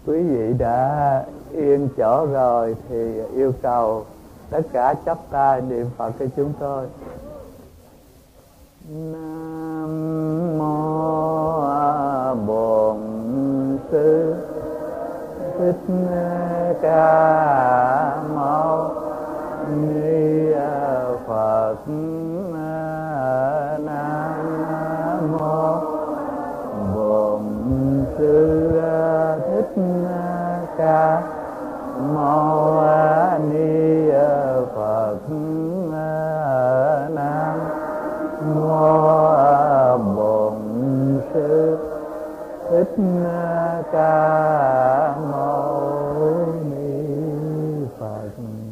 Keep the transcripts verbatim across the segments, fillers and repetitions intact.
Quý vị đã yên chỗ rồi thì yêu cầu tất cả chắp tay niệm Phật cho chúng tôi. Nam mô Bổn Sư Thích Ca Mâu Ni Phật. Nam mô Bổn Sư Thích Ca Mâu Ni Phật. Nam mô Bổn Sư Thích Ca Mâu Ni Phật.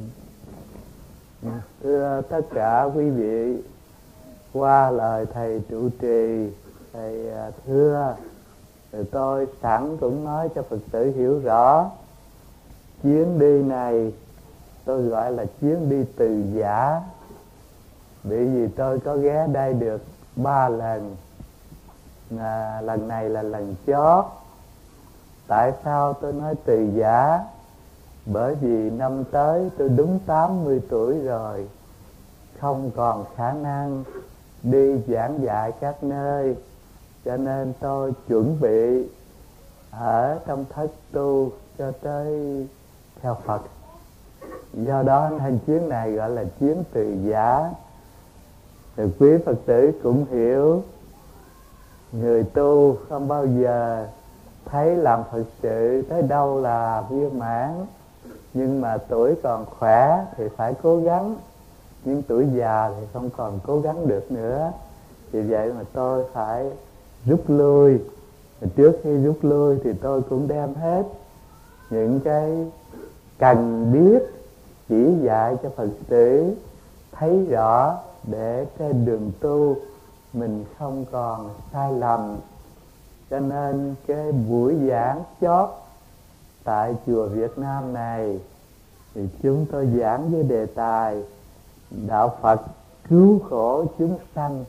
Thưa tất cả quý vị, qua lời thầy trụ trì, thầy thưa thì tôi sẵn cũng nói cho Phật tử hiểu rõ. Chuyến đi này tôi gọi là chuyến đi từ giả, bởi vì tôi có ghé đây được ba lần, à, lần này là lần chót. Tại sao tôi nói từ giả? Bởi vì năm tới tôi đúng tám mươi tuổi rồi, không còn khả năng đi giảng dạy các nơi, cho nên tôi chuẩn bị ở trong thất tu cho tới theo Phật. Do đó nên chuyến này gọi là chuyến từ giả. Thì quý Phật tử cũng hiểu, người tu không bao giờ thấy làm Phật sự tới đâu là viên mãn, nhưng mà tuổi còn khỏe thì phải cố gắng, nhưng tuổi già thì không còn cố gắng được nữa. Vì vậy mà tôi phải rút lui. Trước khi rút lui thì tôi cũng đem hết những cái cần biết chỉ dạy cho Phật tử thấy rõ, để trên đường tu mình không còn sai lầm. Cho nên cái buổi giảng chót tại chùa Việt Nam này thì chúng tôi giảng với đề tài đạo Phật cứu khổ chúng sanh.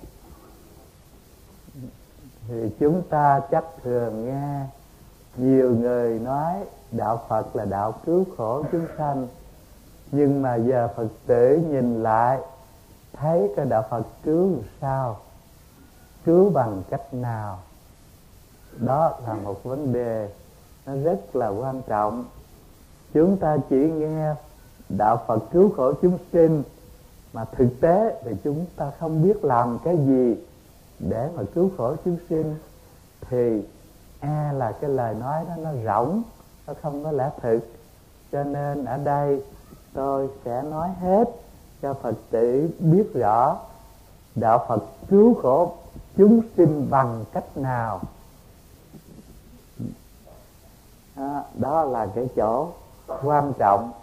Thì chúng ta chắc thường nghe nhiều người nói đạo Phật là đạo cứu khổ chúng sanh, nhưng mà giờ Phật tử nhìn lại thấy cái đạo Phật cứu sao, cứu bằng cách nào, đó là một vấn đề nó rất là quan trọng. Chúng ta chỉ nghe đạo Phật cứu khổ chúng sinh, mà thực tế thì chúng ta không biết làm cái gì để mà cứu khổ chúng sinh, thì e là cái lời nói đó nó rỗng, nó không có lẽ thực. Cho nên ở đây tôi sẽ nói hết cho Phật tử biết rõ đạo Phật cứu khổ chúng sinh bằng cách nào. Đó, đó là cái chỗ quan trọng.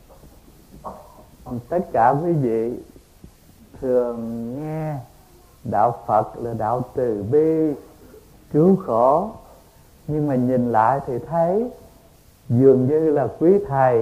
Tất cả quý vị thường nghe đạo Phật là đạo từ bi cứu khổ, nhưng mà nhìn lại thì thấy dường như là quý thầy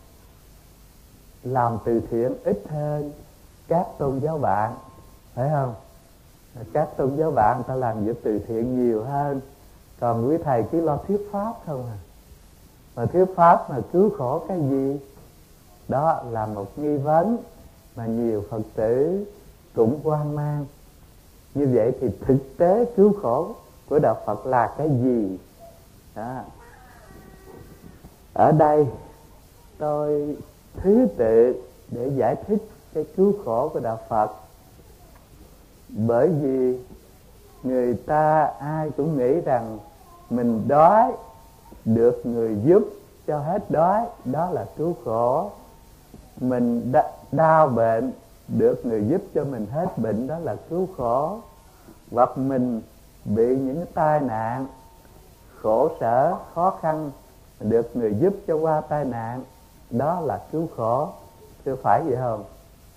làm từ thiện ít hơn các tôn giáo bạn, phải không? Các tôn giáo bạn ta làm việc từ thiện nhiều hơn, còn quý thầy chỉ lo thuyết pháp không à. Mà thuyết pháp mà cứu khổ cái gì? Đó là một nghi vấn mà nhiều Phật tử cũng hoang mang. Như vậy thì thực tế cứu khổ của đạo Phật là cái gì? Đó. Ở đây tôi thứ tự để giải thích cái cứu khổ của đạo Phật. Bởi vì người ta ai cũng nghĩ rằng mình đói được người giúp cho hết đói, đó là cứu khổ. Mình đau bệnh được người giúp cho mình hết bệnh, đó là cứu khổ. Hoặc mình bị những tai nạn khổ sở khó khăn, được người giúp cho qua tai nạn, đó là cứu khổ. Chưa phải vậy không?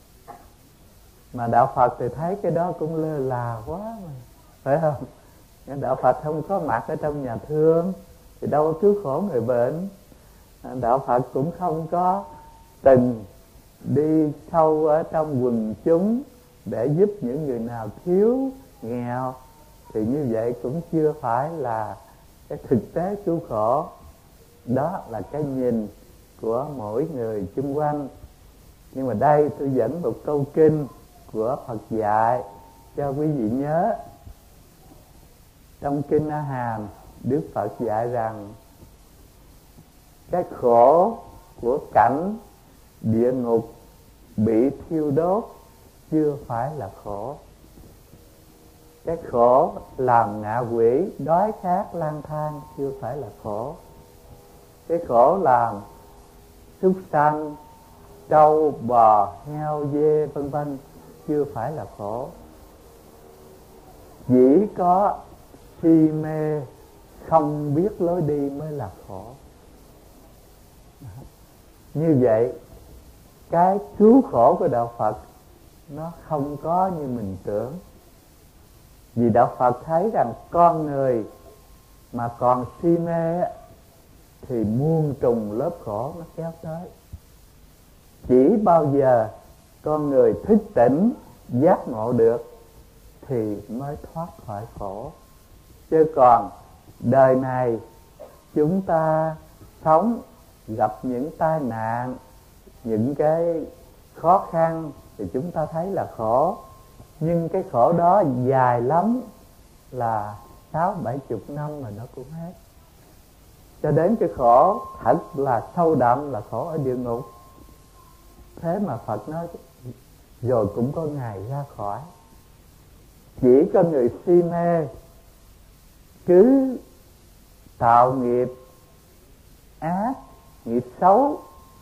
Mà đạo Phật thì thấy cái đó cũng lơ là quá mà, phải không? Đạo Phật không có mặt ở trong nhà thương thì đâu có cứu khổ người bệnh. Đạo Phật cũng không có từng đi sâu ở trong quần chúng để giúp những người nào thiếu nghèo, thì như vậy cũng chưa phải là cái thực tế cứu khổ. Đó là cái nhìn của mỗi người chung quanh. Nhưng mà đây tôi dẫn một câu kinh của Phật dạy cho quý vị nhớ. Trong kinh A Hàm, Đức Phật dạy rằng cái khổ của cảnh địa ngục bị thiêu đốt chưa phải là khổ. Cái khổ làm ngạ quỷ đói khát lang thang chưa phải là khổ. Cái khổ làm súc sanh, trâu, bò, heo, dê vân vân chưa phải là khổ. Chỉ có si mê không biết lối đi mới là khổ. Như vậy cái cứu khổ của đạo Phật nó không có như mình tưởng. Vì đạo Phật thấy rằng con người mà còn si mê thì muôn trùng lớp khổ nó kéo tới. Chỉ bao giờ con người thức tỉnh giác ngộ được thì mới thoát khỏi khổ. Chứ còn đời này chúng ta sống gặp những tai nạn, những cái khó khăn thì chúng ta thấy là khổ. Nhưng cái khổ đó dài lắm là sáu bảy chục năm mà nó cũng hết. Cho đến cái khổ thật là sâu đậm là khổ ở địa ngục. Thế mà Phật nói rồi cũng có ngày ra khỏi. Chỉ có người si mê cứ tạo nghiệp ác, nghiệp xấu,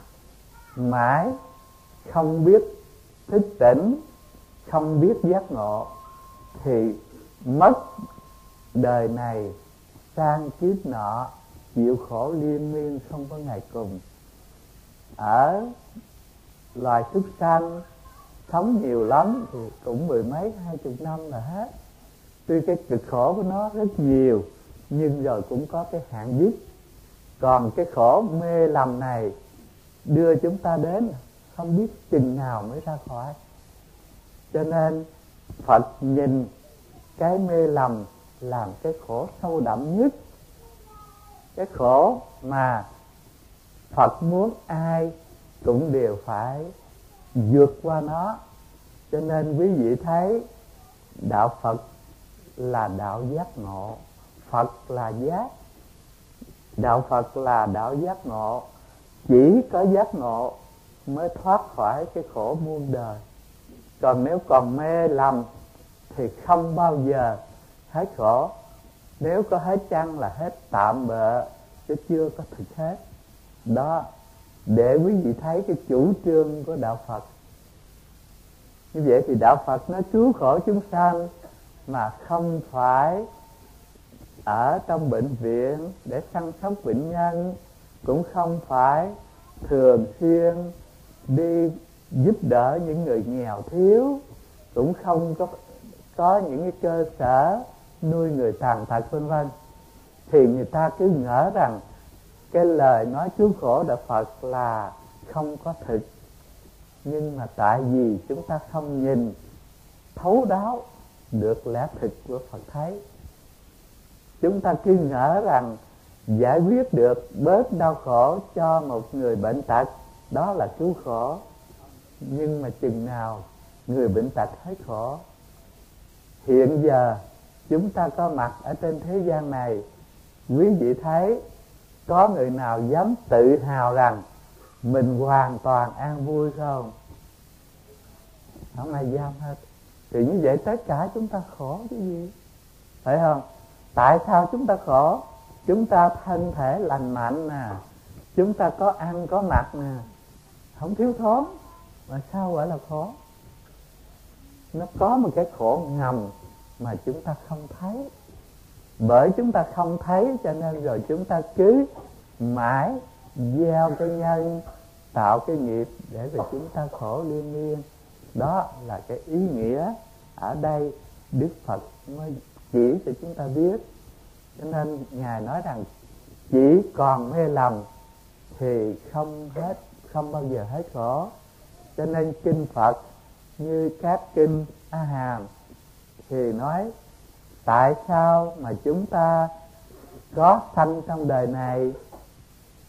mãi không biết thức tỉnh, không biết giác ngộ thì mất đời này sang kiếp nọ, chịu khổ liên miên không có ngày cùng. Ở loài súc sanh sống nhiều lắm thì cũng mười mấy hai chục năm là hết. Tuy cái cực khổ của nó rất nhiều nhưng rồi cũng có cái hạn dứt. Còn cái khổ mê lầm này đưa chúng ta đến không biết chừng nào mới ra khỏi. Cho nên Phật nhìn cái mê lầm làm cái khổ sâu đậm nhất. Cái khổ mà Phật muốn ai cũng đều phải vượt qua nó. Cho nên quý vị thấy đạo Phật là đạo giác ngộ. Phật là giác. Đạo Phật là đạo giác ngộ. Chỉ có giác ngộ mới thoát khỏi cái khổ muôn đời. Còn nếu còn mê lầm thì không bao giờ hết khổ. Nếu có hết chăng là hết tạm bợ, chứ chưa có thực hết. Đó, để quý vị thấy cái chủ trương của đạo Phật. Như vậy thì đạo Phật nó cứu khổ chúng sanh mà không phải ở trong bệnh viện để săn sóc bệnh nhân, cũng không phải thường xuyên đi giúp đỡ những người nghèo thiếu, cũng không có có những cái cơ sở nuôi người tàn tật vân vân. Thì người ta cứ ngỡ rằng cái lời nói cứu khổ đạo Phật là không có thực. Nhưng mà tại vì chúng ta không nhìn thấu đáo được lẽ thực của Phật thấy, chúng ta cứ ngỡ rằng giải quyết được bớt đau khổ cho một người bệnh tật đó là cứu khổ. Nhưng mà chừng nào người bệnh tật hết khổ. Hiện giờ chúng ta có mặt ở trên thế gian này, quý vị thấy có người nào dám tự hào rằng mình hoàn toàn an vui không? Không ai dám hết. Thì như vậy tất cả chúng ta khổ cái gì? Phải không? Tại sao chúng ta khổ? Chúng ta thân thể lành mạnh nè, chúng ta có ăn có mặc nè, không thiếu thốn, mà sao gọi là khổ? Nó có một cái khổ ngầm mà chúng ta không thấy. Bởi chúng ta không thấy cho nên rồi chúng ta cứ mãi gieo cái nhân, tạo cái nghiệp để rồi chúng ta khổ liên miên. Đó là cái ý nghĩa ở đây Đức Phật mới chỉ cho chúng ta biết. Cho nên Ngài nói rằng chỉ còn mê lầm thì không hết, không bao giờ hết khổ. Cho nên kinh Phật như các kinh A Hàm thì nói tại sao mà chúng ta có sanh trong đời này,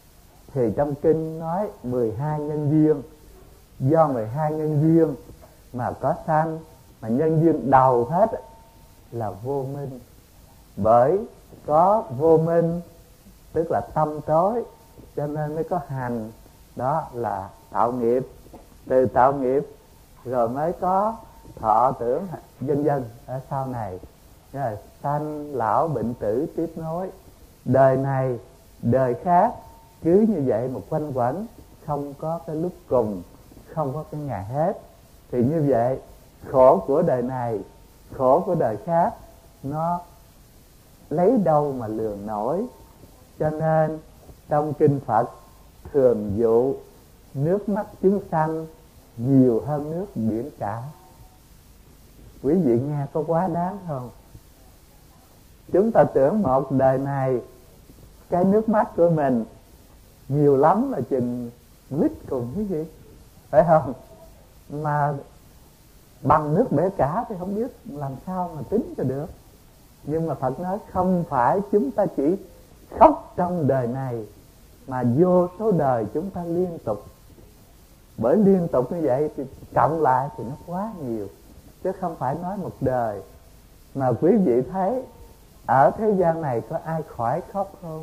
Thì trong kinh nói mười hai nhân duyên, do mười hai nhân duyên mà có sanh, mà nhân duyên đầu hết là vô minh. Bởi có vô minh tức là tâm tối, cho nên mới có hành, đó là tạo nghiệp. Từ tạo nghiệp rồi mới có thọ tưởng vân vân ở sau này. Rồi sanh lão bệnh tử tiếp nối, đời này đời khác, cứ như vậy một quanh quẩn, không có cái lúc cùng, không có cái ngày hết. Thì như vậy khổ của đời này, khổ của đời khác, nó lấy đâu mà lường nổi. Cho nên trong kinh Phật thường dụ nước mắt chúng sanh nhiều hơn nước biển cả. Quý vị nghe có quá đáng không? Chúng ta tưởng một đời này cái nước mắt của mình nhiều lắm là chừng lít cùng quý vị, phải không? Mà bằng nước bể cả thì không biết làm sao mà tính cho được. Nhưng mà Phật nói không phải chúng ta chỉ khóc trong đời này, mà vô số đời chúng ta liên tục. Bởi liên tục như vậy thì cộng lại thì nó quá nhiều, chứ không phải nói một đời. Mà quý vị thấy ở thế gian này có ai khỏi khóc không?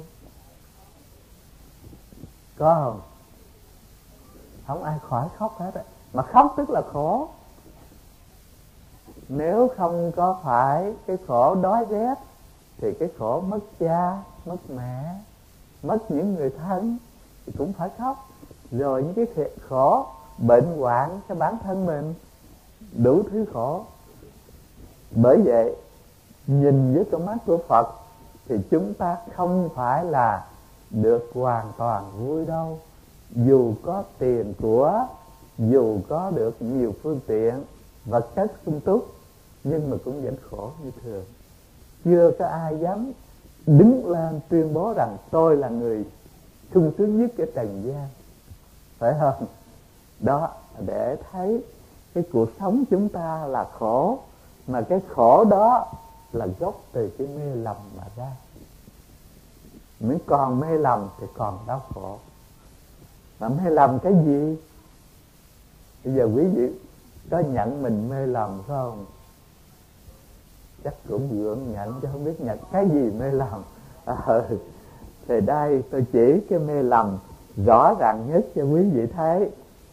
Có không? Không ai khỏi khóc hết. Mà khóc tức là khổ. Nếu không có phải cái khổ đói rét thì cái khổ mất cha, mất mẹ, mất những người thân thì cũng phải khóc. Rồi những cái khổ bệnh hoạn cho bản thân mình, đủ thứ khổ. Bởi vậy nhìn với con mắt của Phật thì chúng ta không phải là được hoàn toàn vui đâu. Dù có tiền của, dù có được nhiều phương tiện vật chất sung túc, nhưng mà cũng vẫn khổ như thường. Chưa có ai dám đứng lên tuyên bố rằng tôi là người sung sướng nhất ở trần gian, phải không? Đó, để thấy cái cuộc sống chúng ta là khổ, mà cái khổ đó là gốc từ cái mê lầm mà ra. Nếu còn mê lầm thì còn đau khổ. Mà mê lầm cái gì? Bây giờ quý vị có nhận mình mê lầm phải không? Chắc cũng gượng nhận, chứ không biết nhận cái gì mê lầm. À, thì đây tôi chỉ cái mê lầm rõ ràng nhất cho quý vị thấy.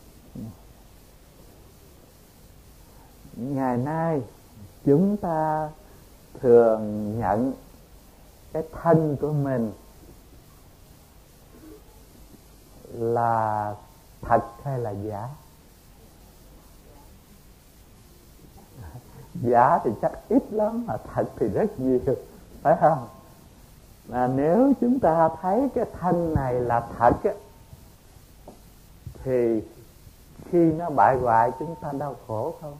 Ngày nay chúng ta thường nhận cái thân của mình là thật hay là giả? Giả thì chắc ít lắm, mà thật thì rất nhiều, phải không? Mà nếu chúng ta thấy cái thân này là thật á, thì khi nó bại hoại chúng ta đau khổ không?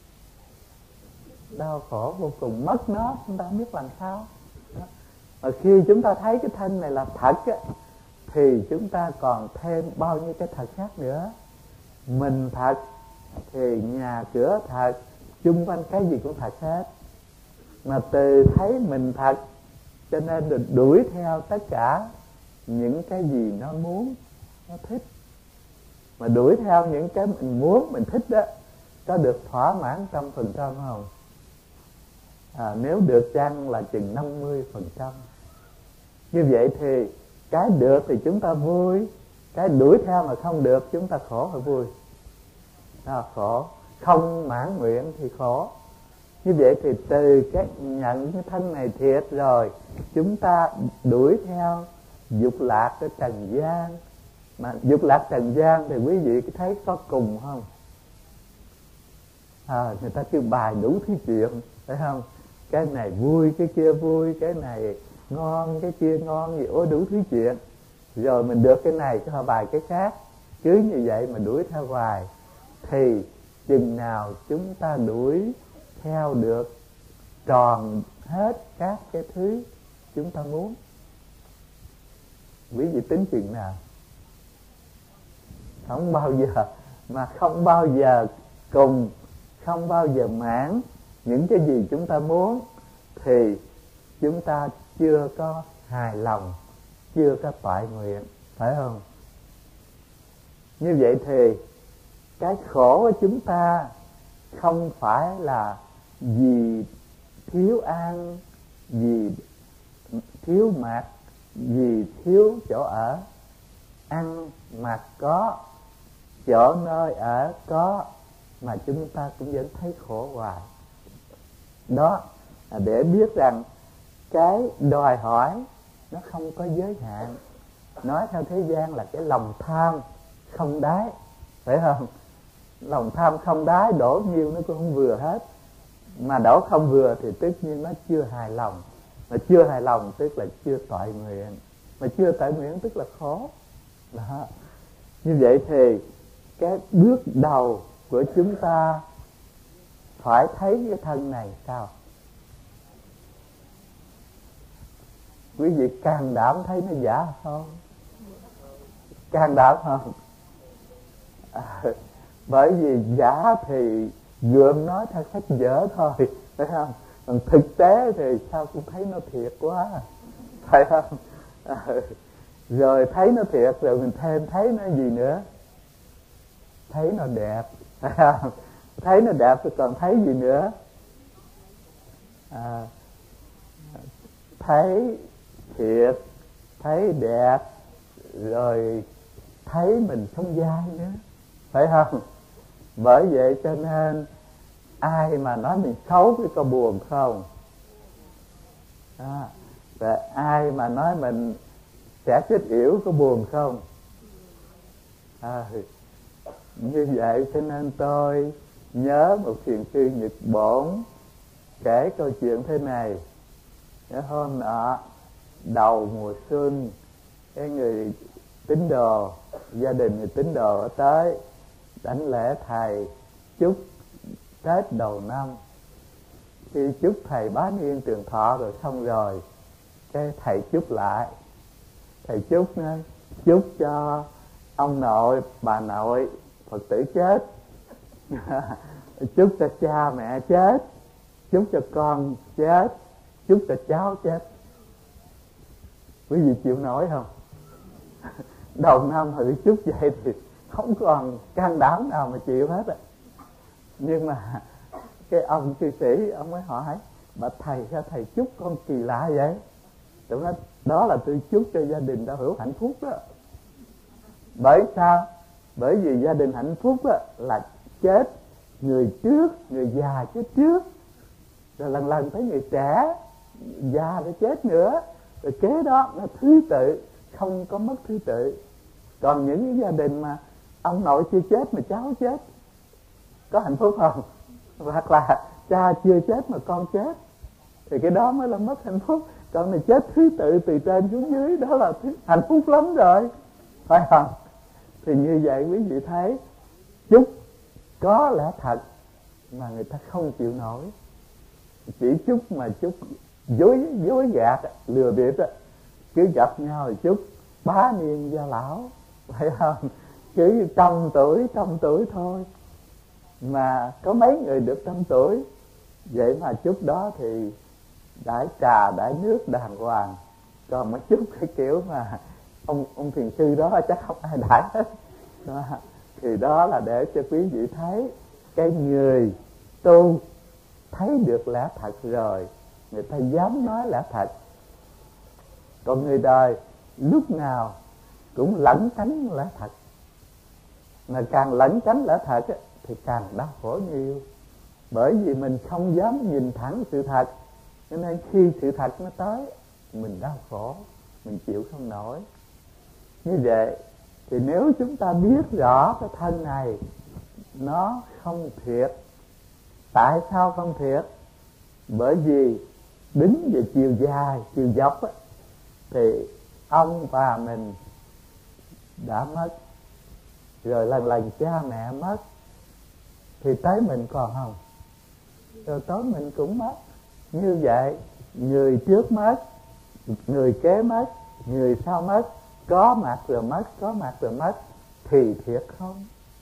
Đau khổ vô cùng, mất nó chúng ta không biết làm sao. Mà khi chúng ta thấy cái thân này là thật á, thì chúng ta còn thêm bao nhiêu cái thật khác nữa. Mình thật thì nhà cửa thật, chung quanh cái gì cũng thật hết. Mà từ thấy mình thật cho nên được đuổi theo tất cả những cái gì nó muốn, nó thích. Mà đuổi theo những cái mình muốn, mình thích đó, có được thỏa mãn trăm phần trăm không? À, nếu được chăng là chừng năm mươi phần trăm. Như vậy thì cái được thì chúng ta vui, cái đuổi theo mà không được chúng ta khổ hay vui? À, khổ. Không mãn nguyện thì khổ. Như vậy thì từ cái nhận cái thân này thiệt rồi, chúng ta đuổi theo dục lạc cái trần gian. Mà dục lạc trần gian thì quý vị thấy có cùng không? À, người ta kêu bài đủ thứ chuyện, phải không? Cái này vui, cái kia vui, cái này ngon, cái kia ngon gì, ôi đủ thứ chuyện. Rồi mình được cái này cho họ bài cái khác. Cứ như vậy mà đuổi theo hoài, thì chừng nào chúng ta đuổi theo được tròn hết các cái thứ chúng ta muốn? Quý vị tính chừng nào? Không bao giờ, mà không bao giờ cùng, không bao giờ mãn những cái gì chúng ta muốn, thì chúng ta chưa có hài lòng, chưa có toại nguyện, phải không? Như vậy thì cái khổ của chúng ta không phải là vì thiếu ăn, vì thiếu mặc, vì thiếu chỗ ở. Ăn mặc có, chỗ nơi ở có, mà chúng ta cũng vẫn thấy khổ hoài. Đó là để biết rằng cái đòi hỏi nó không có giới hạn. Nói theo thế gian là cái lòng tham không đáy, phải không? Lòng tham không đáy, đổ nhiêu nó cũng không vừa hết. Mà đổ không vừa thì tất nhiên nó chưa hài lòng. Mà chưa hài lòng tức là chưa toại nguyện. Mà chưa toại nguyện tức là khổ. Đó. Như vậy thì cái bước đầu của chúng ta phải thấy cái thân này sao? Quý vị can đảm thấy nó giả không? Can đảm không? À, bởi vì giả thì gượm nói theo sách vở thôi, phải không? Còn thực tế thì sao cũng thấy nó thiệt quá, phải không? À, rồi thấy nó thiệt rồi mình thêm thấy nó gì nữa? Thấy nó đẹp, phải không? Thấy nó đẹp rồi còn thấy gì nữa? À, thấy thiệt, thấy đẹp, rồi thấy mình sống dai nữa, phải không? Bởi vậy cho nên ai mà nói mình xấu thì có buồn không? Đó. Và ai mà nói mình sẽ chết yểu có buồn không? À, như vậy cho nên tôi nhớ một thiền sư Nhật Bổn kể câu chuyện thế này. Cái hôm nọ đầu mùa xuân, cái người tín đồ, gia đình người tín đồ ở tới đảnh lễ thầy chúc Tết đầu năm. Khi chúc thầy bá niên trường thọ rồi xong rồi, cái thầy chúc lại. Thầy chúc nữa, chúc cho ông nội, bà nội, Phật tử chết, chúc cho cha mẹ chết, chúc cho con chết, chúc cho cháu chết. Quý vị chịu nổi không? Đầu năm thử chúc vậy thì không còn can đảm nào mà chịu hết á. Nhưng mà cái ông cư sĩ ông mới hỏi: bà thầy sao thầy chúc con kỳ lạ vậy? Tôi nói đó là tôi chúc cho gia đình đã hưởng hạnh phúc đó. Bởi sao? Bởi vì gia đình hạnh phúc đó là chết người trước, người già chết trước, rồi lần lần tới người trẻ già để chết nữa, rồi kế đó là thứ tự, không có mất thứ tự. Còn những cái gia đình mà ông nội chưa chết mà cháu chết, có hạnh phúc không? Hoặc là cha chưa chết mà con chết, thì cái đó mới là mất hạnh phúc. Còn này chết thứ tự từ trên xuống dưới, đó là thứ hạnh phúc lắm rồi, phải không? Thì như vậy quý vị thấy chúc có lẽ thật mà người ta không chịu nổi. Chỉ chúc mà chúc dối dối gạt, lừa bịp, cứ gặp nhau thì chúc bá niên gia lão, phải không? Cứ trăm tuổi trăm tuổi thôi, mà có mấy người được trăm tuổi. Vậy mà chúc đó thì đãi trà đãi nước đàng hoàng. Còn mà chúc cái kiểu mà ông ông thiền sư đó chắc không ai đãi hết đó. Thì đó là để cho quý vị thấy cái người tu thấy được lẽ thật rồi, người ta dám nói lẽ thật. Còn người đời lúc nào cũng lẩn tránh lẽ thật, mà càng lẩn tránh lẽ thật thì càng đau khổ nhiều. Bởi vì mình không dám nhìn thẳng sự thật, cho nên khi sự thật nó tới mình đau khổ, mình chịu không nổi. Như vậy thì nếu chúng ta biết rõ cái thân này nó không thiệt. Tại sao không thiệt? Bởi vì đứng về chiều dài, chiều dọc á, thì ông bà mình đã mất, rồi lần lần cha mẹ mất, thì tới mình còn không? Rồi tới mình cũng mất. Như vậy người trước mất, người kế mất, người sau mất, có mặt rồi mất, có mặt rồi mất, thì thiệt không?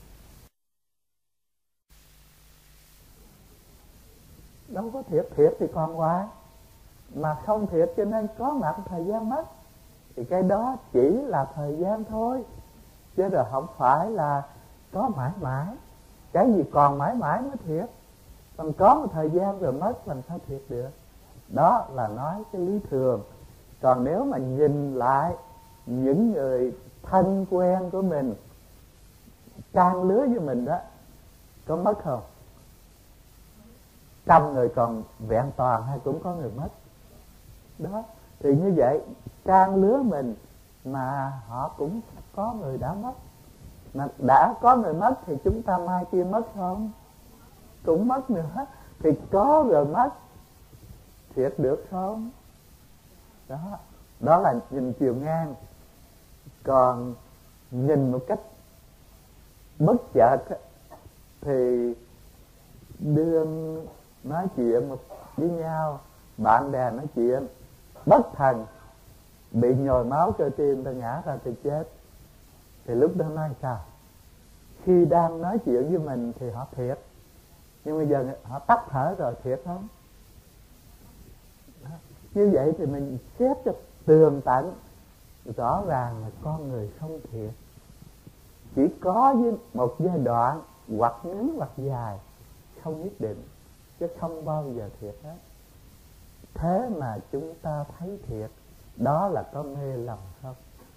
Đâu có thiệt, thiệt thì còn hoài. Mà không thiệt cho nên có mặt thời gian mất, thì cái đó chỉ là thời gian thôi. chứ rồi không phải là có mãi mãi. Cái gì còn mãi mãi mới thiệt, còn có một thời gian rồi mất làm sao thiệt được. Đó là nói cái lý thường. Còn nếu mà nhìn lại những người thân quen của mình, trang lứa với mình đó, có mất không? Trăm người còn vẹn toàn hay cũng có người mất. Đó, thì như vậy trang lứa mình mà họ cũng có người đã mất. Mà đã có người mất thì chúng ta mai kia mất không? Cũng mất nữa. Thì có rồi mất, thiệt được không? Đó, đó là nhìn chiều ngang. Còn nhìn một cách bất chợt thì đương nói chuyện với nhau, bạn bè nói chuyện, bất thần bị nhồi máu cơ tim, ta ngã ra thì chết. Thì lúc đó nói sao? Khi đang nói chuyện với mình thì họ thiệt, nhưng bây giờ họ tắt thở rồi, thiệt không? Đó. Như vậy thì mình xét cho tường tận, rõ ràng là con người không thiệt. Chỉ có với một giai đoạn hoặc ngắn hoặc dài, không nhất định, chứ không bao giờ thiệt hết. Thế mà chúng ta thấy thiệt, đó là có mê lầm không?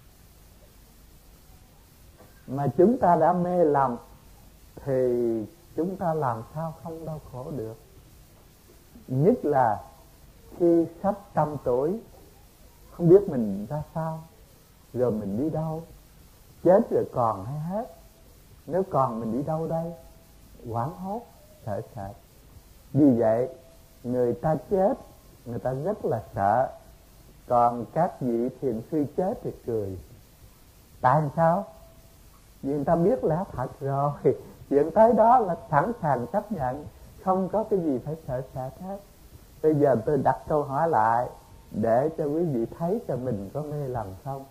Mà chúng ta đã mê lầm thì chúng ta làm sao không đau khổ được. Nhất là khi sắp trăm tuổi, không biết mình ra sao, rồi mình đi đâu, chết rồi còn hay hết. Nếu còn mình đi đâu đây? Hoảng hốt, sợ sệt. Vì vậy người ta chết, người ta rất là sợ. Còn các vị thiền sư chết thì cười. Tại sao? Vì người ta biết lẽ thật rồi. Chuyện tới đó là sẵn sàng chấp nhận, không có cái gì phải sợ sệt hết. Bây giờ tôi đặt câu hỏi lại để cho quý vị thấy cho mình có mê lầm không.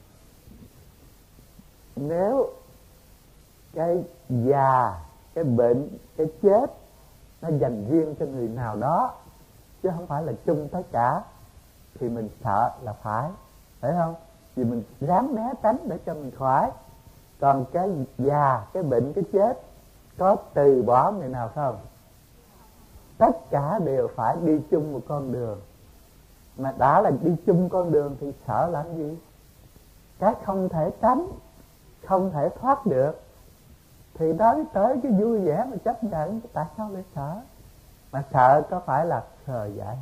Nếu cái già, cái bệnh, cái chết nó dành riêng cho người nào đó, chứ không phải là chung tất cả, thì mình sợ là phải, phải không? Vì mình ráng né tránh để cho mình khỏi. Còn cái già, cái bệnh, cái chết có từ bỏ người nào không? Tất cả đều phải đi chung một con đường. Mà đã là đi chung con đường thì sợ làm gì? Cái không thể tránh, không thể thoát được, thì nói tới cái vui vẻ mà chấp nhận, tại sao lại sợ? Mà sợ có phải là khờ dại?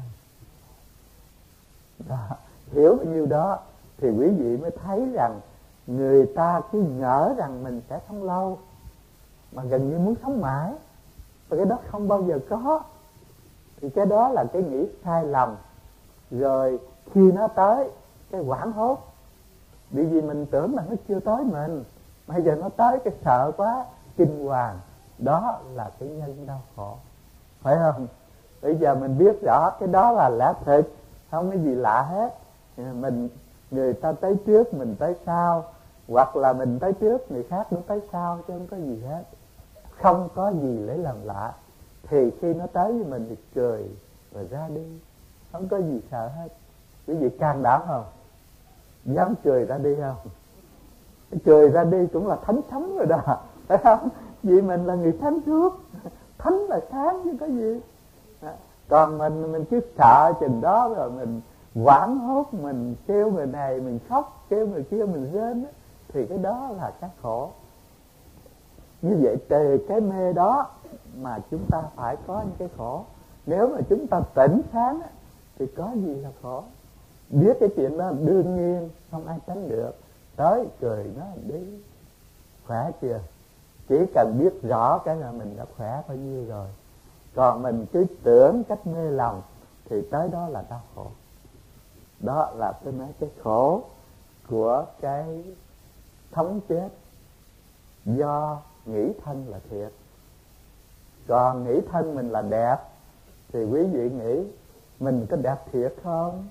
Đó, hiểu bao nhiêu đó thì quý vị mới thấy rằng người ta cứ ngỡ rằng mình sẽ sống lâu, mà gần như muốn sống mãi. Và cái đó không bao giờ có. Thì cái đó là cái nghĩ sai lầm. Rồi khi nó tới, cái hoảng hốt, bởi vì mình tưởng là nó chưa tới mình, bây giờ nó tới cái sợ quá, kinh hoàng. Đó là cái nhân đau khổ, phải không? Bây giờ mình biết rõ cái đó là lẽ thực, không có gì lạ hết. Mình, người ta tới trước, mình tới sau, hoặc là mình tới trước, người khác cũng tới sau, chứ không có gì hết. Không có gì lấy làm lạ. Thì khi nó tới với mình thì cười rồi ra đi, không có gì sợ hết. Quý vị can đảm không? Dám cười ra đi không? Cười ra đi cũng là thánh sống rồi đó, phải không? Vì mình là người sáng suốt, thánh là sáng chứ có gì. Còn mình mình cứ sợ chừng đó rồi mình hoảng hốt, mình kêu người này, mình khóc, kêu người kia mình rên, thì cái đó là cái khổ. Như vậy từ cái mê đó mà chúng ta phải có những cái khổ. Nếu mà chúng ta tỉnh sáng thì có gì là khổ. Biết cái chuyện đó đương nhiên không ai tránh được. Tới cười nó đi, khỏe chưa? Chỉ cần biết rõ cái là mình đã khỏe bao nhiêu rồi. Còn mình cứ tưởng cách mê lòng thì tới đó là đau khổ. Đó là tôi nói cái khổ của cái thống chết do nghĩ thân là thiệt. Còn nghĩ thân mình là đẹp thì quý vị nghĩ mình có đẹp thiệt không?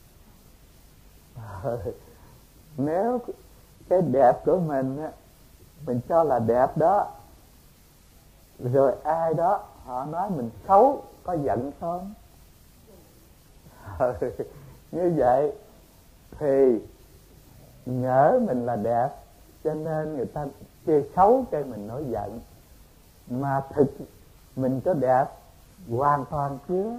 Nếu cái đẹp của mình mình cho là đẹp đó, rồi ai đó họ nói mình xấu, có giận không? Như vậy thì ngỡ mình là đẹp, cho nên người ta chê xấu cái mình nổi giận. Mà thực mình có đẹp hoàn toàn chưa.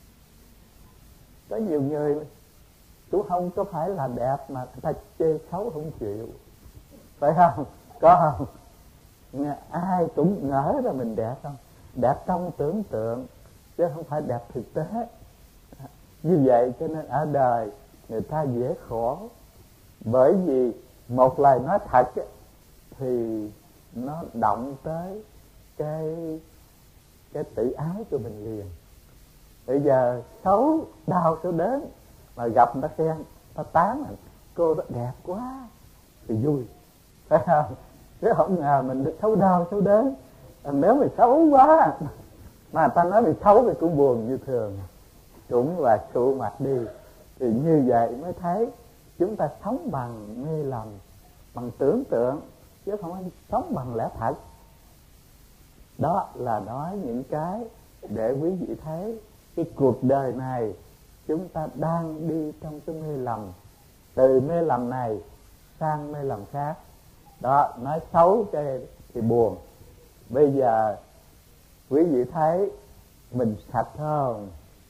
Có nhiều người cũng không có phải là đẹp mà người ta chê xấu không chịu, phải không? Có không? Ai cũng ngỡ ra mình đẹp không? Đẹp trong tưởng tượng chứ không phải đẹp thực tế. Như vậy cho nên ở đời người ta dễ khổ. Bởi vì một lời nói thật thì nó động tới cái cái tự ái của mình liền. Bây giờ xấu đau xấu đớn mà gặp người ta khen, ta tán mình, cô đó đẹp quá thì vui, phải không? Chứ không ngờ mình xấu đau xấu đớn. Nếu mình xấu quá mà ta nói mình xấu thì cũng buồn như thường, cũng là sụ mặt đi. Thì như vậy mới thấy chúng ta sống bằng mê lầm, bằng tưởng tượng, chứ không phải sống bằng lẽ thật. Đó là nói những cái để quý vị thấy cái cuộc đời này chúng ta đang đi trong cái mê lầm, từ mê lầm này sang mê lầm khác. Đó, nói xấu cái thì buồn. Bây giờ quý vị thấy mình sạch không?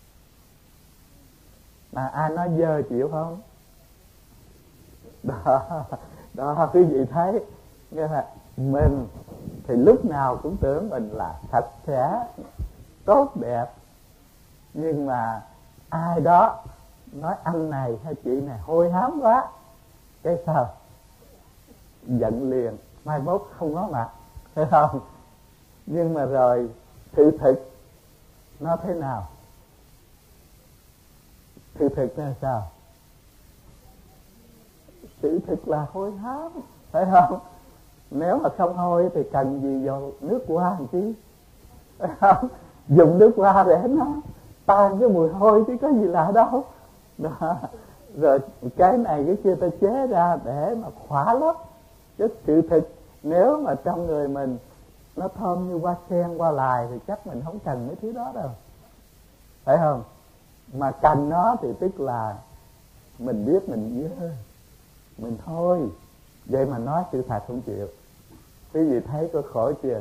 Mà ai nói dơ chịu không? Đó, đó quý vị thấy nghĩa là mình thì lúc nào cũng tưởng mình là sạch sẽ, tốt đẹp. Nhưng mà ai đó nói anh này hay chị này hôi hám quá, cái sao? Giận liền, mai mốt không có mặt, phải không? Nhưng mà rồi sự thực nó thế nào? Sự thực là sao? Sự thực là hôi hám, phải không? Nếu mà không hôi thì cần gì vào nước hoa làm chi, phải không? Dùng nước hoa để nó tan cái mùi hôi chứ có gì lạ đâu. Đó. Rồi cái này cái kia ta chế ra để mà khỏa lấp. Chứ sự thực nếu mà trong người mình nó thơm như hoa sen, hoa lài thì chắc mình không cần mấy thứ đó đâu, phải không? Mà cần nó thì tức là mình biết mình dơ, mình thôi. Vậy mà nói sự thật không chịu. Quý vị thấy có khổ chưa?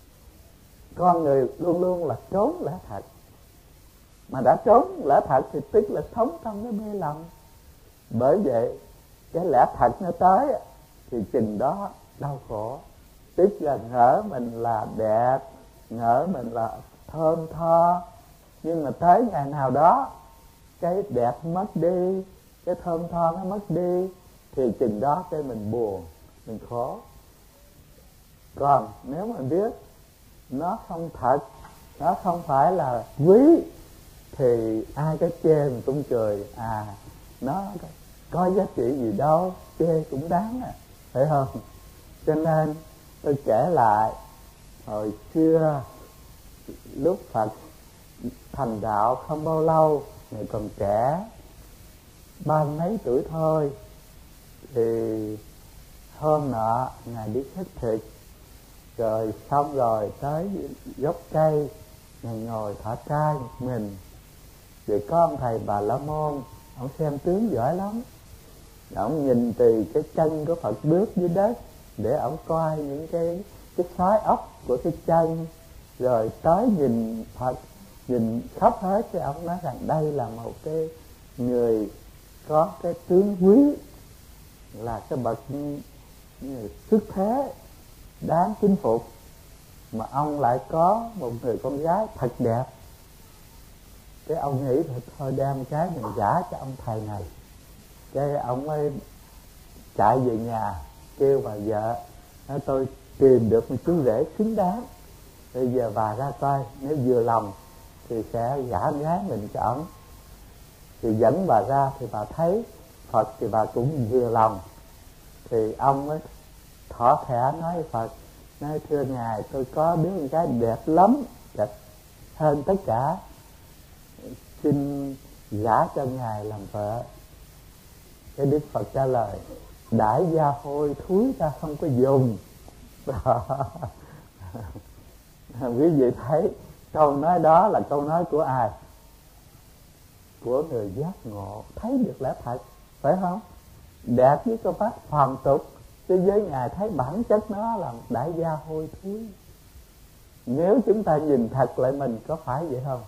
Con người luôn luôn là trốn lẽ thật. Mà đã trốn lẽ thật thì tức là sống trong cái mê lầm. Bởi vậy cái lẽ thật nó tới thì chừng đó đau khổ. Tức là ngỡ mình là đẹp, ngỡ mình là thơm tho. Nhưng mà tới ngày nào đó cái đẹp mất đi, cái thơm tho nó mất đi, thì chừng đó cái mình buồn, mình khổ. Còn nếu mà biết nó không thật, nó không phải là quý, thì ai có chê mình cũng cười. À, nó có giá trị gì đâu, chê cũng đáng à, phải không? Cho nên tôi kể lại hồi xưa lúc Phật thành đạo không bao lâu, Ngài còn trẻ, ba mấy tuổi thôi, thì hôm nọ Ngài đi khất thực, rồi xong rồi tới gốc cây, Ngài ngồi thả trai một mình. Rồi có ông thầy Bà La Môn, ông xem tướng giỏi lắm, ông nhìn từ cái chân của Phật bước dưới đất để ông coi những cái cái sói ốc của cái chân, rồi tới nhìn Phật, nhìn khắp hết. Cái ông nói rằng đây là một cái người có cái tướng quý, là cái bậc xuất thế đáng kính phục, mà ông lại có một người con gái thật đẹp. Cái ông nghĩ thôi đem cái mình gả cho ông thầy này. Cái ông mới chạy về nhà kêu bà vợ, nói tôi tìm được một chú rể xứng đáng, bây giờ bà ra coi, nếu vừa lòng thì sẽ gả gái mình cho ông. Thì dẫn bà ra thì bà thấy Phật thì bà cũng vừa lòng. Thì ông mới thỏ thẻ nói với Phật, nói thưa Ngài, tôi có đứa con gái đẹp lắm, đẹp hơn tất cả, xin gả cho Ngài làm vợ. Cái Đức Phật trả lời, đãi gia hôi thúi ta không có dùng. Quý vị thấy câu nói đó là câu nói của ai? Của người giác ngộ, thấy được lẽ thật, phải không? Đẹp với con mắt phàm tục Chứ với Ngài thấy bản chất nó là một đại gia hôi thối. Nếu chúng ta nhìn thật lại mình có phải vậy không?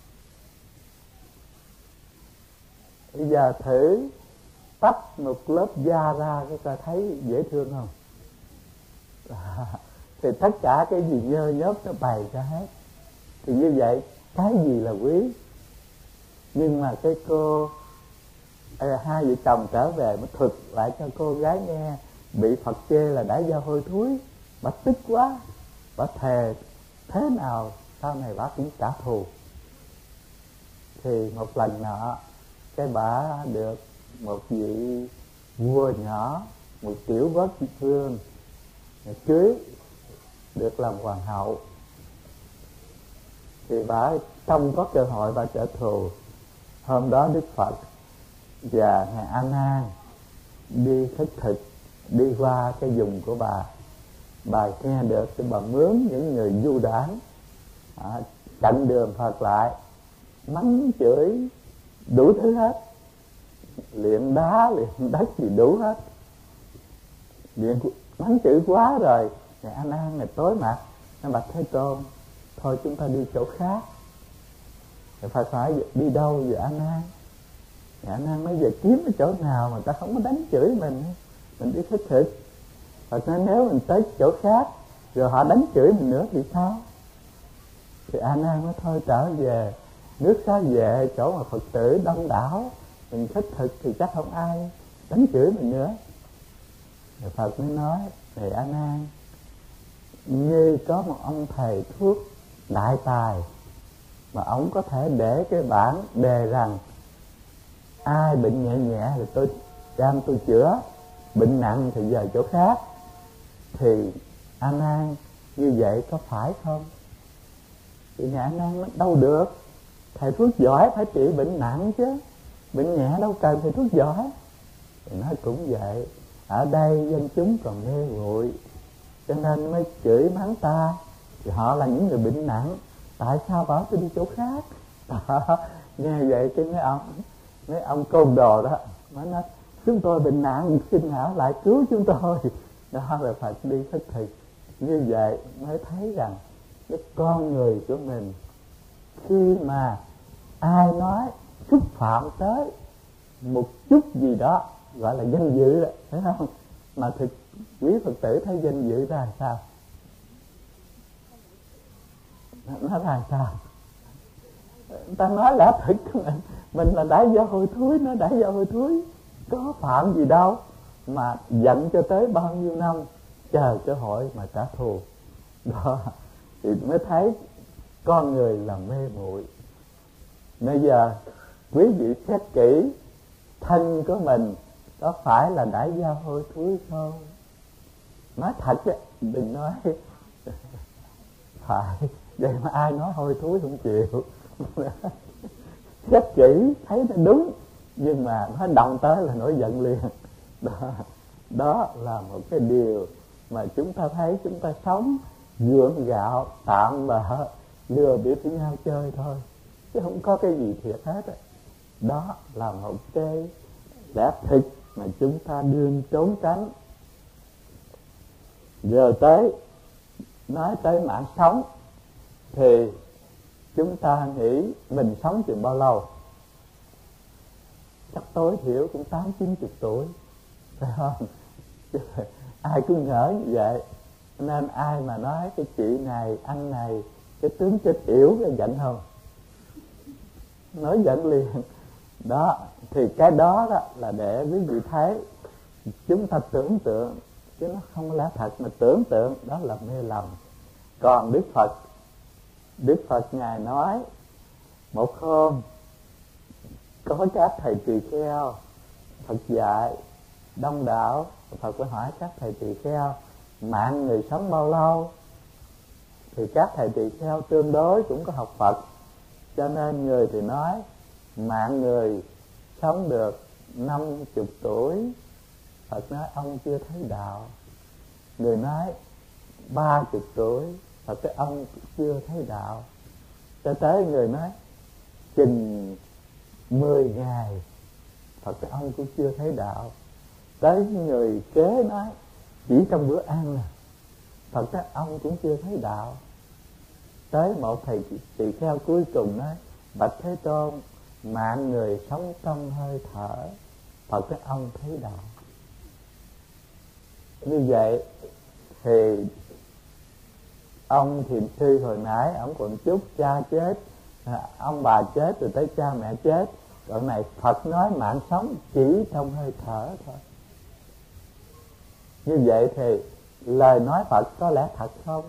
Bây giờ thử tách một lớp da ra, chúng ta thấy dễ thương không? À, thì tất cả cái gì nhơ nhớp nó bày ra hết. Thì như vậy cái gì là quý? Nhưng mà cái cô à, hai vợ chồng trở về mới thuật lại cho cô gái nghe, bị Phật chê là đã do hôi thối, bà tức quá, bà thề thế nào sau này bà cũng trả thù. Thì một lần nọ cái bà được một vị vua nhỏ, một tiểu quốc vương cưới được làm hoàng hậu. Thì bà không có cơ hội bà trả thù. Hôm đó Đức Phật và Ngài A Nan đi khất thực, đi qua cái vùng của bà. Bà nghe được thì bà mướn những người du đảng à, chặn đường Phật lại, mắng chửi đủ thứ hết, luyện đá luyện đất gì đủ hết. Luyện mắng chửi quá rồi, Ngài A Nan Ngài tối mặt, Ngài bạch Thế Tôn, thôi chúng ta đi chỗ khác. Ngài Phật hỏi đi đâu vậy A Nan? Ngài A Nan nói về kiếm cái chỗ nào mà ta không có đánh chửi mình, mình đi khất thực. Phật nói nếu mình tới chỗ khác rồi họ đánh chửi mình nữa thì sao? Thì A Nan nói thôi trở về nước Xá Vệ, chỗ mà Phật tử đông đảo, mình khất thực thì chắc không ai đánh chửi mình nữa. Rồi Phật mới nói, thầy A Nan, như có một ông thầy thuốc đại tài mà ông có thể để cái bảng đề rằng ai bệnh nhẹ nhẹ thì tôi đem tôi chữa, bệnh nặng thì giờ chỗ khác. Thì A Nan như vậy có phải không? Thì Ngài A Nan nói đâu được, thầy thuốc giỏi phải trị bệnh nặng chứ, bệnh nhẹ đâu cần thầy thuốc giỏi. Thì nói cũng vậy, ở đây dân chúng còn mê muội cho nên mới chửi mắng ta, thì họ là những người bệnh nặng, tại sao bảo tôi đi chỗ khác? Đó, nghe vậy cái mấy ông mấy ông côn đồ đó mới nói chúng tôi bệnh nặng, xin hãy lại cứu chúng tôi. Đó là phải đi khất thực. Như vậy mới thấy rằng cái con người của mình, khi mà ai nói xúc phạm tới một chút gì đó gọi là danh dự đó, phải không? Mà thực quý Phật tử thấy danh dự ra sao? Nó ra sao? Người ta nói lẽ thực của mình, mình là đã do hôi thối, nó đã do hôi thối, có phạm gì đâu mà giận cho tới bao nhiêu năm chờ cơ hội mà trả thù. Đó thì mới thấy con người là mê muội. Bây giờ quý vị xét kỹ thân của mình có phải là đã do hôi thối không? Nói thật á, đừng nói phải, vậy mà ai nói hôi thối không chịu. Xét kỹ thấy nó đúng, nhưng mà nó động tới là nổi giận liền. Đó, đó là một cái điều mà chúng ta thấy chúng ta sống gượng gạo tạm bợ, lừa bịp với nhau chơi thôi, chứ không có cái gì thiệt hết á. Đó là một cái lẽ thực mà chúng ta đương trốn tránh. Giờ tới nói tới mạng sống thì chúng ta nghĩ mình sống chừng bao lâu? Chắc tối thiểu cũng tám chín chục tuổi, phải không? Ai cũng ngỡ như vậy. Nên ai mà nói cái chị này, anh này, cái tướng chết yểu, cái giận không? Nói giận liền. Đó, thì cái đó, đó là để quý vị thấy chúng ta tưởng tượng, chứ nó không lẽ thật, mà tưởng tượng đó là mê lầm. Còn Đức Phật, Đức Phật Ngài nói một hôm có các thầy tỳ kheo, Phật dạy đông đảo, Phật phải hỏi các thầy tỳ kheo mạng người sống bao lâu. Thì các thầy tỳ kheo tương đối cũng có học Phật, cho nên người thì nói mạng người sống được năm chục tuổi. Phật nói ông chưa thấy đạo. Người nói ba chục tuổi, Phật nói ông chưa thấy đạo. Cho tới người nói chừng mười ngày, Phật nói ông cũng chưa thấy đạo. Tới người kế nói chỉ trong bữa ăn nè. Phật các ông cũng chưa thấy đạo. Tới một thầy tỳ kheo cuối cùng nói: bạch Thế Tôn, mạng người sống trong hơi thở. Phật các ông thấy đạo. Như vậy thì ông thiền sư hồi nãy ông còn chúc cha chết, à, ông bà chết rồi tới cha mẹ chết. Còn này Phật nói mạng sống chỉ trong hơi thở thôi. Như vậy thì lời nói Phật có lẽ thật không?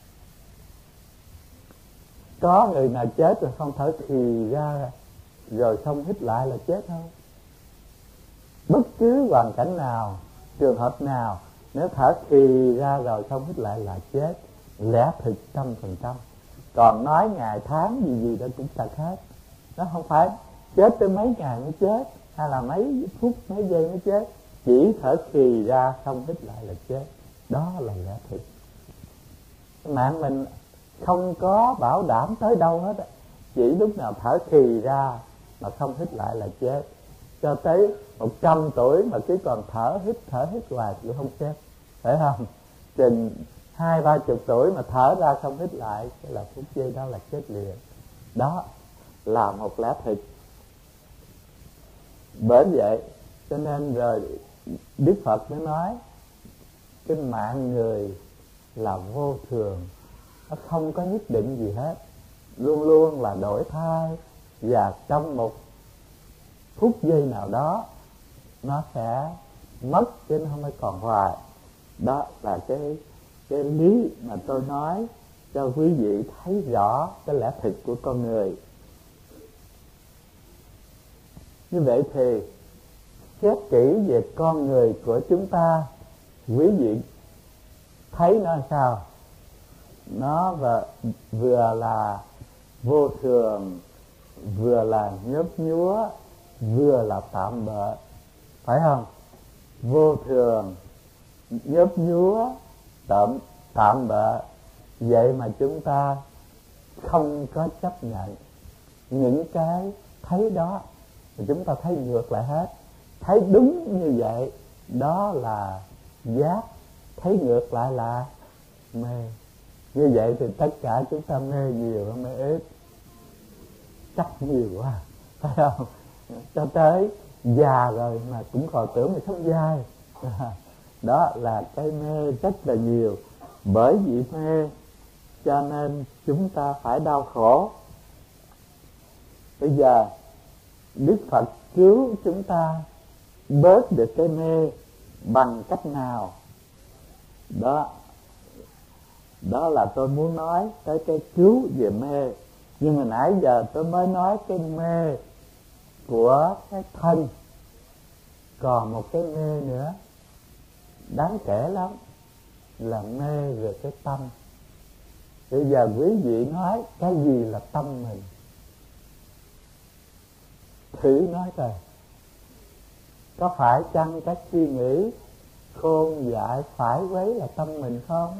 Có người nào chết rồi không thở thì ra rồi không hít lại là chết không? Bất cứ hoàn cảnh nào, trường hợp nào, nếu thở thì ra rồi không hít lại là chết, lẽ thực trăm phần trăm. Còn nói ngày tháng gì gì đó cũng thật hết. Nó không phải chết tới mấy ngày mới chết, hay là mấy phút mấy giây mới chết. Chỉ thở thì ra không hít lại là chết. Đó là lẽ thực. Mạng mình không có bảo đảm tới đâu hết á. Chỉ lúc nào thở thì ra mà không hít lại là chết. Cho tới một trăm tuổi mà cứ còn thở hít thở hít hoài cũng không chết, phải không? Chừng hai ba chục tuổi mà thở ra không hít lại, cái là phút giây đó là chết liền. Đó là một lẽ thực. Bởi vậy cho nên rồi Đức Phật mới nói cái mạng người là vô thường, nó không có nhất định gì hết, luôn luôn là đổi thay, và trong một phút giây nào đó nó sẽ mất chứ nó không phải còn hoài. Đó là cái cái lý mà tôi nói cho quý vị thấy rõ cái lẽ thực của con người. Như vậy thì xét kỹ về con người của chúng ta, quý vị thấy nó sao? Nó vừa, vừa là vô thường, vừa là nhớp nhúa, vừa là tạm bợ, phải không? Vô thường, nhớp nhúa, tạm, tạm bợ. Vậy mà chúng ta không có chấp nhận những cái thấy đó, thì chúng ta thấy ngược lại hết. Thấy đúng như vậy đó là giác, thấy ngược lại là mê. Như vậy thì tất cả chúng ta mê nhiều hay mê ít? Chắc nhiều quá, phải không? Cho tới già rồi mà cũng còn tưởng mình sống dai. Đó là cái mê rất là nhiều. Bởi vì mê cho nên chúng ta phải đau khổ. Bây giờ Đức Phật cứu chúng ta bớt được cái mê bằng cách nào? Đó Đó là tôi muốn nói tới cái cứu về mê. Nhưng mà nãy giờ tôi mới nói cái mê của cái thân. Còn một cái mê nữa đáng kể lắm, là mê về cái tâm. Bây giờ quý vị nói cái gì là tâm mình? Thử nói coi. Có phải chăng các suy nghĩ khôn dại phải quấy là tâm mình không?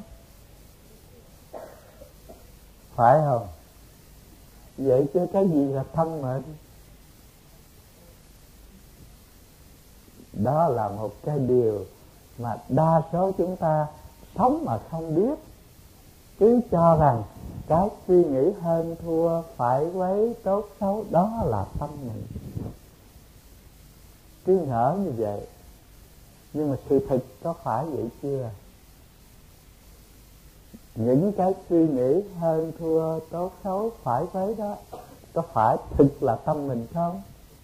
Phải không? Vậy chứ cái gì là tâm mình? Đó là một cái điều mà đa số chúng ta sống mà không biết. Cứ cho rằng cái suy nghĩ hơn thua, phải quấy, tốt xấu, đó là tâm mình. Cứ ngỡ như vậy. Nhưng mà sự thực có phải vậy chưa? Những cái suy nghĩ hơn thua, tốt xấu, phải quấy đó, có phải thực là tâm mình không?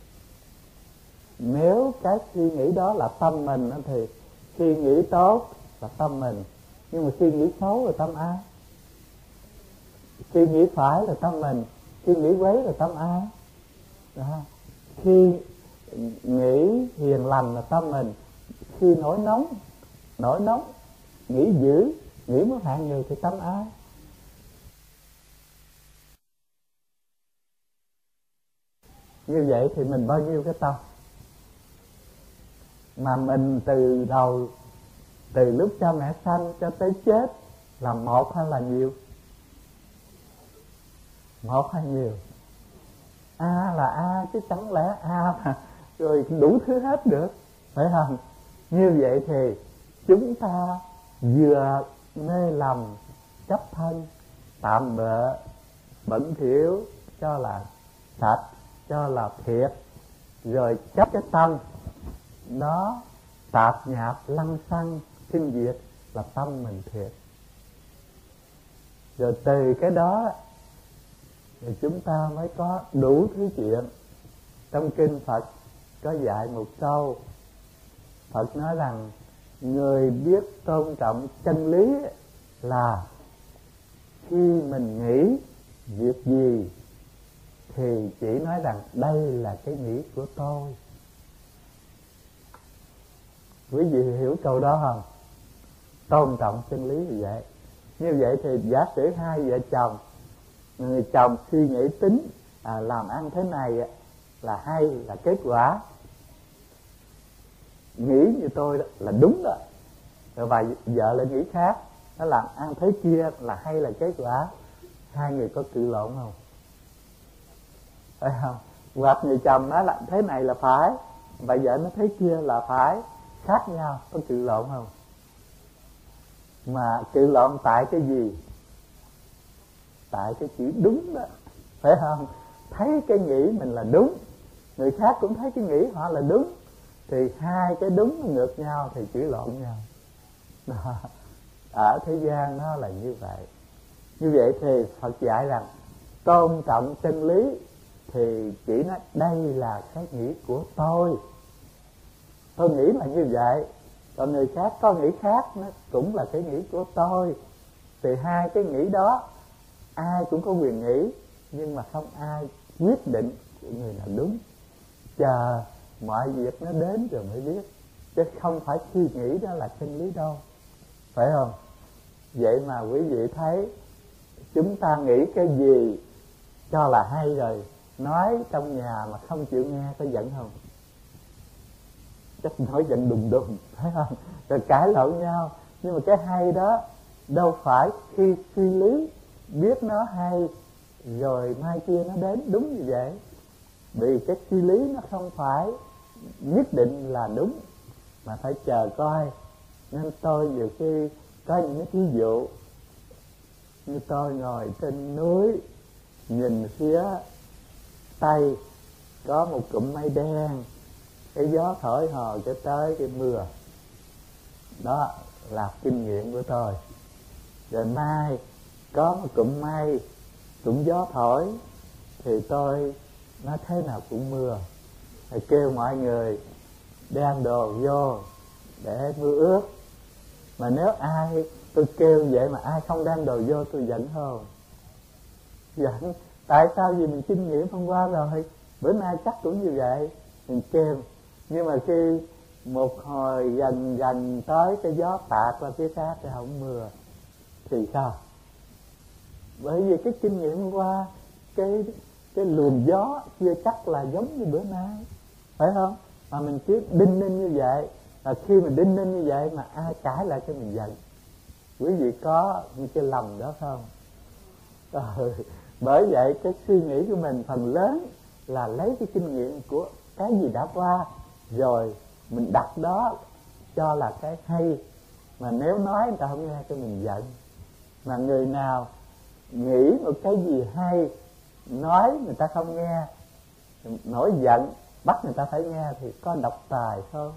Nếu cái suy nghĩ đó là tâm mình thì suy nghĩ tốt là tâm mình. Nhưng mà suy nghĩ xấu là tâm ai? Suy nghĩ phải là tâm mình, suy nghĩ quấy là tâm ai? Đó. Khi nghĩ hiền lành là tâm mình, khi nổi nóng, nổi nóng, nghĩ dữ, nghĩ muốn hại người thì tâm ai? Như vậy thì mình bao nhiêu cái tâm? Mà mình từ đầu, từ lúc cha mẹ sanh cho tới chết là một hay là nhiều? Một hay nhiều? A là A chứ chẳng lẽ A mà rồi đủ thứ hết được, phải không? Như vậy thì chúng ta vừa mê lầm chấp thân tạm bợ bẩn thỉu cho là sạch, cho là thiệt, rồi chấp cái tâm đó tạp nhạp lăng xăng sinh diệt là tâm mình thiệt. Rồi từ cái đó thì chúng ta mới có đủ thứ chuyện. Trong kinh Phật có dạy một câu, Phật nói rằng người biết tôn trọng chân lý là khi mình nghĩ việc gì thì chỉ nói rằng đây là cái nghĩ của tôi. Quý vị hiểu câu đó không? Tôn trọng chân lý như vậy. Như vậy thì giả sử hai vợ chồng, người chồng suy nghĩ tính à, làm ăn thế này là hay, là kết quả, nghĩ như tôi đó là đúng đó. Rồi bà vợ lại nghĩ khác, nó làm ăn thế kia là hay, là kết quả. Hai người có cự lộn không? Phải không? Hoặc người chồng nói là thế này là phải, bà vợ nó thế kia là phải, khác nhau, có cự lộn không? Mà cự lộn tại cái gì? Tại cái chữ đúng đó, phải không? Thấy cái nghĩ mình là đúng, người khác cũng thấy cái nghĩ họ là đúng, thì hai cái đúng ngược nhau thì chữ lộn nhau đó. Ở thế gian nó là như vậy. Như vậy thì Phật dạy rằng tôn trọng chân lý thì chỉ nói đây là cái nghĩ của tôi, tôi nghĩ là như vậy. Còn người khác có nghĩ khác, nó cũng là cái nghĩ của tôi. Thì hai cái nghĩ đó ai cũng có quyền nghĩ, nhưng mà không ai quyết định của người nào đúng. Chờ mọi việc nó đến rồi mới biết, chứ không phải khi nghĩ đó là chân lý đâu, phải không? Vậy mà quý vị thấy chúng ta nghĩ cái gì cho là hay rồi nói trong nhà mà không chịu nghe, có giận không? Chắc nói giận đùng đùng, phải không? Rồi cãi lộn nhau. Nhưng mà cái hay đó đâu phải khi suy lý biết nó hay rồi mai kia nó đến đúng như vậy. Vì cái suy lý nó không phải nhất định là đúng, mà phải chờ coi. Nên tôi nhiều khi có những cái ví dụ như tôi ngồi trên núi, nhìn phía tây có một cụm mây đen, cái gió thổi hồi cho tới cái mưa. Đó là kinh nghiệm của tôi. Rồi mai có một cụm mây, cụm gió thổi, thì tôi nói thế nào cũng mưa. Rồi kêu mọi người đem đồ vô để mưa ướt. Mà nếu ai tôi kêu vậy mà ai không đem đồ vô, tôi giận không? Giận. Tại sao? Vì mình kinh nghiệm hôm qua rồi, bữa nay chắc cũng như vậy, mình kêu. Nhưng mà khi một hồi gần gần tới cái gió tạt qua phía khác thì không mưa, thì sao? Bởi vì cái kinh nghiệm hôm qua, cái cái luồng gió chưa chắc là giống như bữa nay, phải không? Mà mình cứ đinh ninh như vậy, là khi mình đinh ninh như vậy mà ai cãi lại cho mình giận. Quý vị có những cái lầm đó không? Ừ. Bởi vậy cái suy nghĩ của mình phần lớn là lấy cái kinh nghiệm của cái gì đã qua, rồi mình đặt đó cho là cái hay. Mà nếu nói người ta không nghe cho mình giận. Mà người nào nghĩ một cái gì hay, nói người ta không nghe, nổi giận, bắt người ta phải nghe, thì có độc tài không?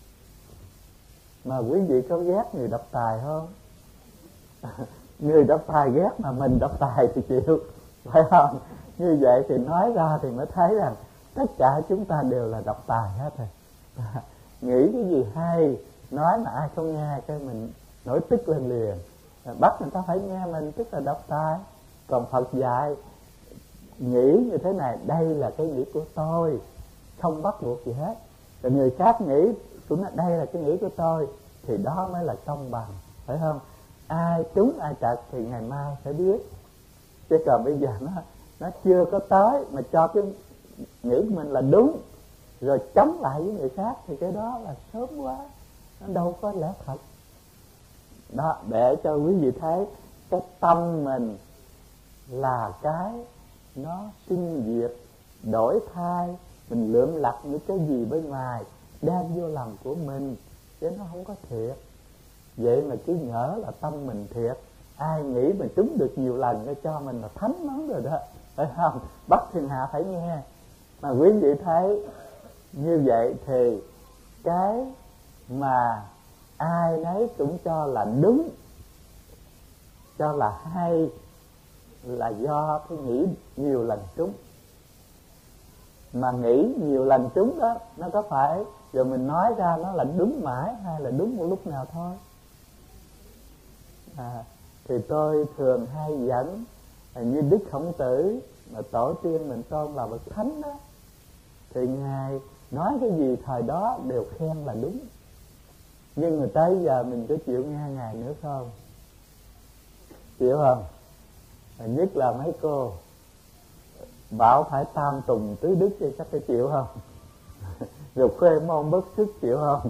Mà quý vị có ghét người độc tài không? Người độc tài ghét mà mình độc tài thì chịu, phải không? Như vậy thì nói ra thì mới thấy rằng tất cả chúng ta đều là độc tài hết rồi. Nghĩ cái gì hay, nói mà ai không nghe cái mình nổi tức lên liền, bắt người ta phải nghe mình, tức là độc tài. Còn Phật dạy nghĩ như thế này, đây là cái nghĩ của tôi, không bắt buộc gì hết. Rồi người khác nghĩ cũng là đây là cái nghĩ của tôi, thì đó mới là công bằng, phải không? Ai trúng ai trật thì ngày mai sẽ biết. Chứ còn bây giờ nó nó chưa có tới mà cho cái nghĩ của mình là đúng, rồi chống lại với người khác, thì cái đó là sớm quá, nó đâu có lẽ thật. Đó, để cho quý vị thấy cái tâm mình là cái nó sinh diệt, đổi thay, mình lượm lặt những cái gì bên ngoài đem vô lòng của mình, chứ nó không có thiệt. Vậy mà cứ ngỡ là tâm mình thiệt. Ai nghĩ mà trúng được nhiều lần nó cho mình là thánh lắm rồi đó, phải không? Bắt thiên hạ phải nghe. Mà quý vị thấy như vậy thì cái mà ai nấy cũng cho là đúng, cho là hay, là do cái nghĩ nhiều lần trúng. Mà nghĩ nhiều lần trúng đó, nó có phải giờ mình nói ra nó là đúng mãi hay là đúng một lúc nào thôi. À, thì tôi thường hay dẫn như Đức Khổng Tử mà tổ tiên mình tôn là bậc thánh đó, thì ngài nói cái gì thời đó đều khen là đúng. Nhưng mà tới giờ mình có chịu nghe ngài nữa không? Chịu không? Và nhất là mấy cô bảo phải tam tùng tứ đức thì chắc phải chịu không? Rồi khuê môn bất sức chịu không?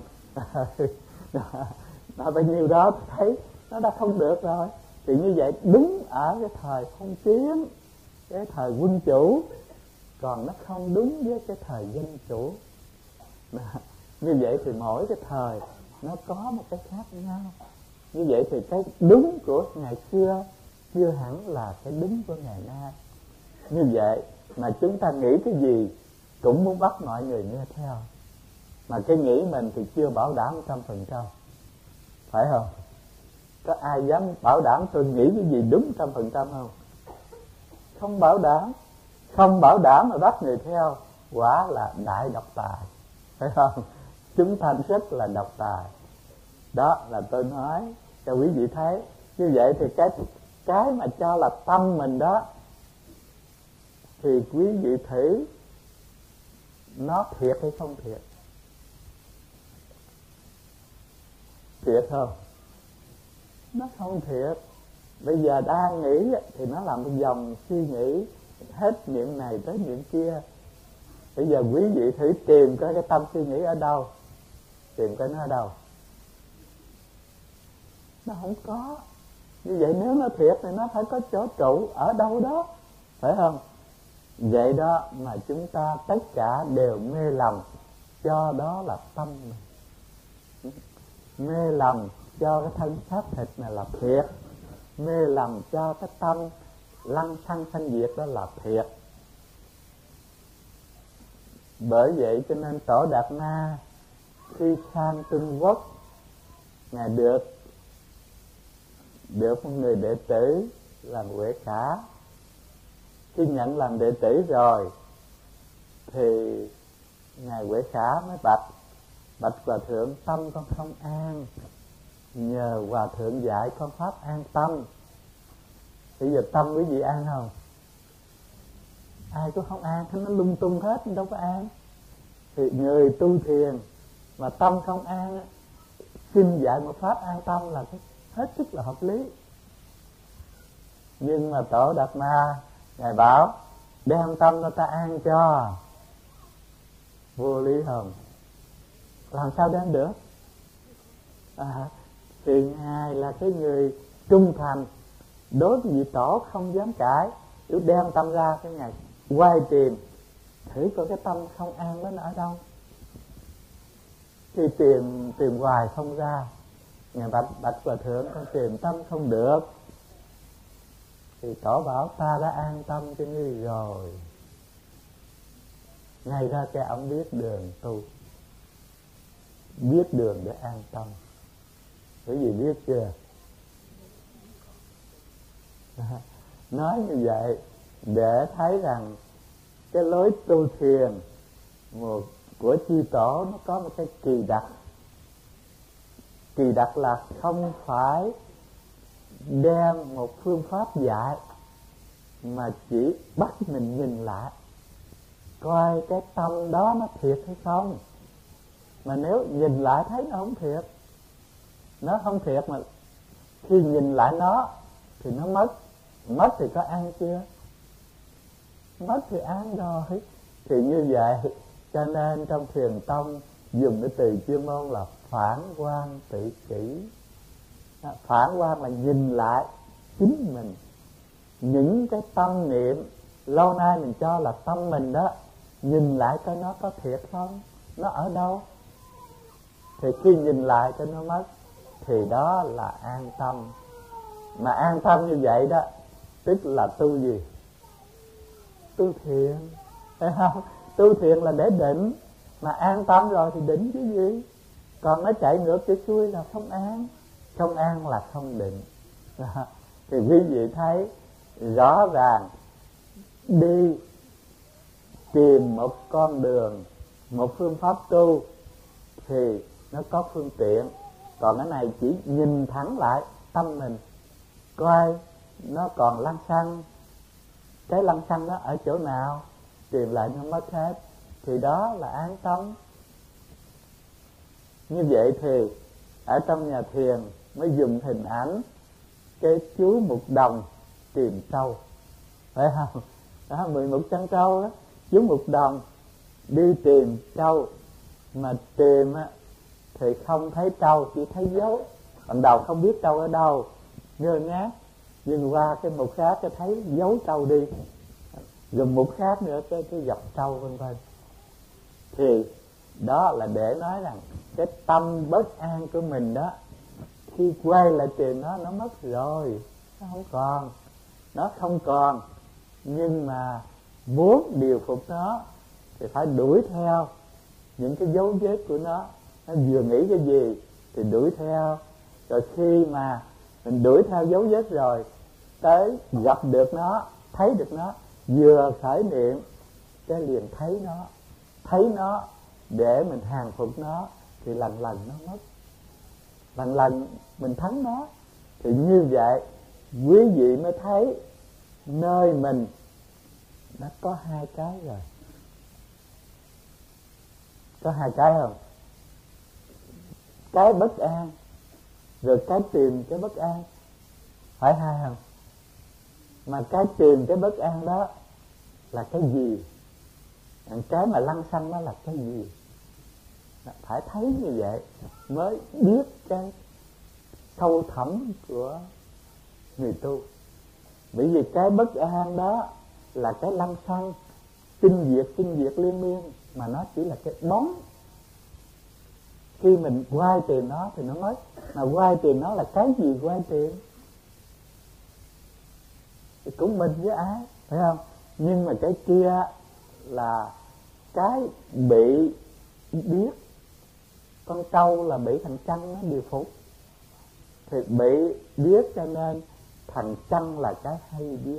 Nó bao nhiêu đó thấy nó đã không được rồi. Thì như vậy đúng ở cái thời phong kiến, cái thời quân chủ, còn nó không đúng với cái thời dân chủ. Như vậy thì mỗi cái thời nó có một cái khác nhau. Như vậy thì cái đúng của ngày xưa chưa hẳn là cái đúng của ngày nay. Như vậy mà chúng ta nghĩ cái gì cũng muốn bắt mọi người nghe theo, mà cái nghĩ mình thì chưa bảo đảm một trăm phần trăm, phải không? Có ai dám bảo đảm tôi nghĩ cái gì đúng trăm phần trăm không? Không bảo đảm. Không bảo đảm mà bắt người theo, quả là đại độc tài, phải không? Chúng ta rất là độc tài. Đó là tôi nói cho quý vị thấy. Như vậy thì cái cái mà cho là tâm mình đó, thì quý vị thử nó thiệt hay không thiệt? Thiệt không? Nó không thiệt. Bây giờ đang nghĩ thì nó làm một dòng suy nghĩ hết miệng này tới miệng kia. Bây giờ quý vị thử tìm coi cái tâm suy nghĩ ở đâu, tìm coi nó ở đâu. Nó không có. Như vậy nếu nó thiệt thì nó phải có chỗ trụ ở đâu đó, phải không? Vậy đó mà chúng ta tất cả đều mê lầm cho đó là tâm mình. Mê lầm cho cái thân xác thịt này là thiệt, mê lầm cho cái tâm lăng xăng sanh diệt đó là thiệt. Bởi vậy cho nên Tổ Đạt Ma khi sang Trung Quốc, ngài được được một người đệ tử làm Huệ Khả. Khi nhận làm đệ tử rồi thì ngài Huệ Khả mới bạch bạch Hòa Thượng, tâm con không an, nhờ Hòa Thượng dạy con pháp an tâm. Bây giờ tâm quý vị an không? Ai cũng không an, nó lung tung hết, đâu có an. Thì người tu thiền mà tâm không an, xin dạy một pháp an tâm là hết sức là hợp lý. Nhưng mà Tổ Đạt Ma ngài bảo đem tâm cho ta an cho. Vô lý không? Làm sao đem được? À, thì ngài là cái người trung thành đối với vị tổ, không dám cãi. Nếu đem tâm ra, cái ngài quay tìm thử coi cái tâm không an đó nó ở đâu. Khi tìm tìm hoài không ra, ngài bạch bạch Hòa Thượng, con tìm tâm không được. Thì tổ bảo ta đã an tâm cho ngươi rồi. Ngay ra cái ông biết đường tu, biết đường để an tâm. Bởi vì biết chưa? Nói như vậy để thấy rằng cái lối tu thiền một của chư tổ nó có một cái kỳ đặc. Kỳ đặc là không phải đem một phương pháp dạy, mà chỉ bắt mình nhìn lại coi cái tâm đó nó thiệt hay không. Mà nếu nhìn lại thấy nó không thiệt, nó không thiệt, mà khi nhìn lại nó thì nó mất. Mất thì có an chưa? Mất thì an rồi. Thì như vậy cho nên trong thiền tông dùng cái từ chuyên môn là phản quan tự kỷ. Phản quan là nhìn lại chính mình. Những cái tâm niệm lâu nay mình cho là tâm mình đó, nhìn lại coi nó có thiệt không, nó ở đâu. Thì khi nhìn lại cho nó mất, thì đó là an tâm. Mà an tâm như vậy đó tức là tu gì? Tu thiền, phải không? Tu thiền là để định, mà an tâm rồi thì định cái gì? Còn nó chạy ngược chạy xuôi là không an. Không an là không định. Thì quý vị thấy rõ ràng, đi tìm một con đường, một phương pháp tu thì nó có phương tiện. Còn cái này chỉ nhìn thẳng lại tâm mình, coi nó còn lăng xăng, cái lăng xăng đó ở chỗ nào, tìm lại nó mất hết, thì đó là an tâm. Như vậy thì ở trong nhà thiền mới dùng hình ảnh cái chú mục đồng tìm trâu, phải không? Đó, mười một chân trâu đó, chú mục đồng đi tìm trâu, mà tìm á thì không thấy trâu, chỉ thấy dấu. Ban đầu không biết trâu ở đâu, ngơ ngác, nhưng qua cái mục khác cái thấy dấu trâu đi, rồi mục khác nữa cái cái gặp trâu, vân vân. Thì đó là để nói rằng cái tâm bất an của mình đó, khi quay lại tìm nó, nó mất rồi, nó không còn, nó không còn. Nhưng mà muốn điều phục nó thì phải đuổi theo những cái dấu vết của nó. Nó vừa nghĩ cái gì thì đuổi theo. Rồi khi mà mình đuổi theo dấu vết rồi, tới gặp được nó, thấy được nó, vừa khởi niệm cái liền thấy nó, thấy nó để mình hàng phục nó, thì lần lần nó mất, lần lần mình thắng nó. Thì như vậy quý vị mới thấy nơi mình nó có hai cái rồi. Có hai cái không? Cái bất an, rồi cái tìm cái bất an, phải hai không? Mà cái tìm cái bất an đó là cái gì? Cái mà lăng xăng đó là cái gì? Phải thấy như vậy mới biết cái sâu thẳm của người tu. Bởi vì cái bất an đó là cái lăng xăng sinh diệt sinh diệt liên miên, mà nó chỉ là cái bóng. Khi mình quay tìm nó thì nó mất. Mà quay tìm nó là cái gì quay tìm? Thì cũng mình với ai, phải không? Nhưng mà cái kia là cái bị biết. Con trâu là bị thằng chăn nó điều phục, thì bị biết cho nên thằng chăn là cái hay biết.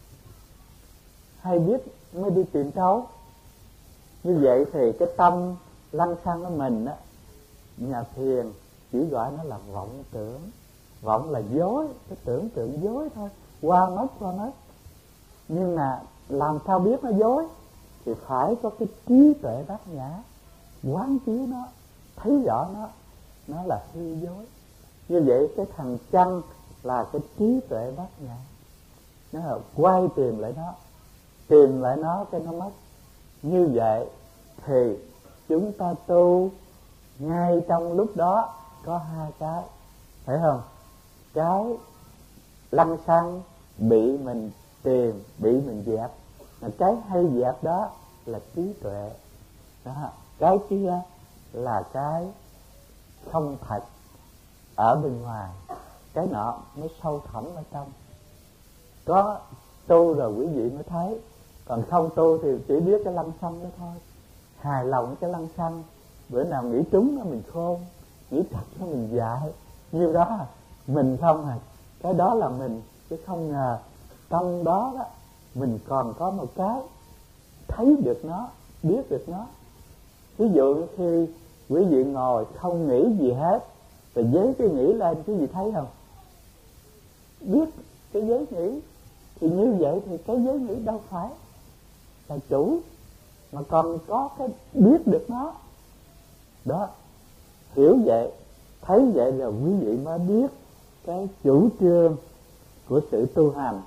Hay biết mới đi tìm trâu. Như vậy thì cái tâm lăng xăng của mình á, nhà thiền chỉ gọi nó là vọng tưởng. Vọng là dối, cái tưởng tượng dối thôi, qua mất qua mất. Nhưng mà làm sao biết nó dối? Thì phải có cái trí tuệ bát nhã quán chiếu nó, thấy rõ nó, nó là hư dối. Như vậy cái thằng chăn là cái trí tuệ bát nhã, nó là quay tìm lại nó, tìm lại nó cái nó mất. Như vậy thì chúng ta tu ngay trong lúc đó có hai cái, phải không? Cái lăng xăng bị mình tìm, bị mình dẹp, mà cái hay dẹp đó là trí tuệ đó. Cái kia là cái không thật ở bên ngoài, cái nọ mới sâu thẳm ở trong. Có tu rồi quý vị mới thấy, còn không tu thì chỉ biết cái lăng xăng đó thôi. Hài lòng cái lăng xăng, bữa nào nghĩ trúng nó mình khôn, nghĩ trật nó mình dại, nhiêu đó mình không à. Cái đó là mình, chứ không ngờ trong đó đó mình còn có một cái thấy được nó, biết được nó. Ví dụ khi quý vị ngồi không nghĩ gì hết, rồi giấy cái nghĩ lên, quý vị thấy không? Biết cái giấy nghĩ. Thì như vậy thì cái giấy nghĩ đâu phải là chủ, mà còn có cái biết được nó. Đó, hiểu vậy, thấy vậy là quý vị mới biết cái chủ trương của sự tu hành.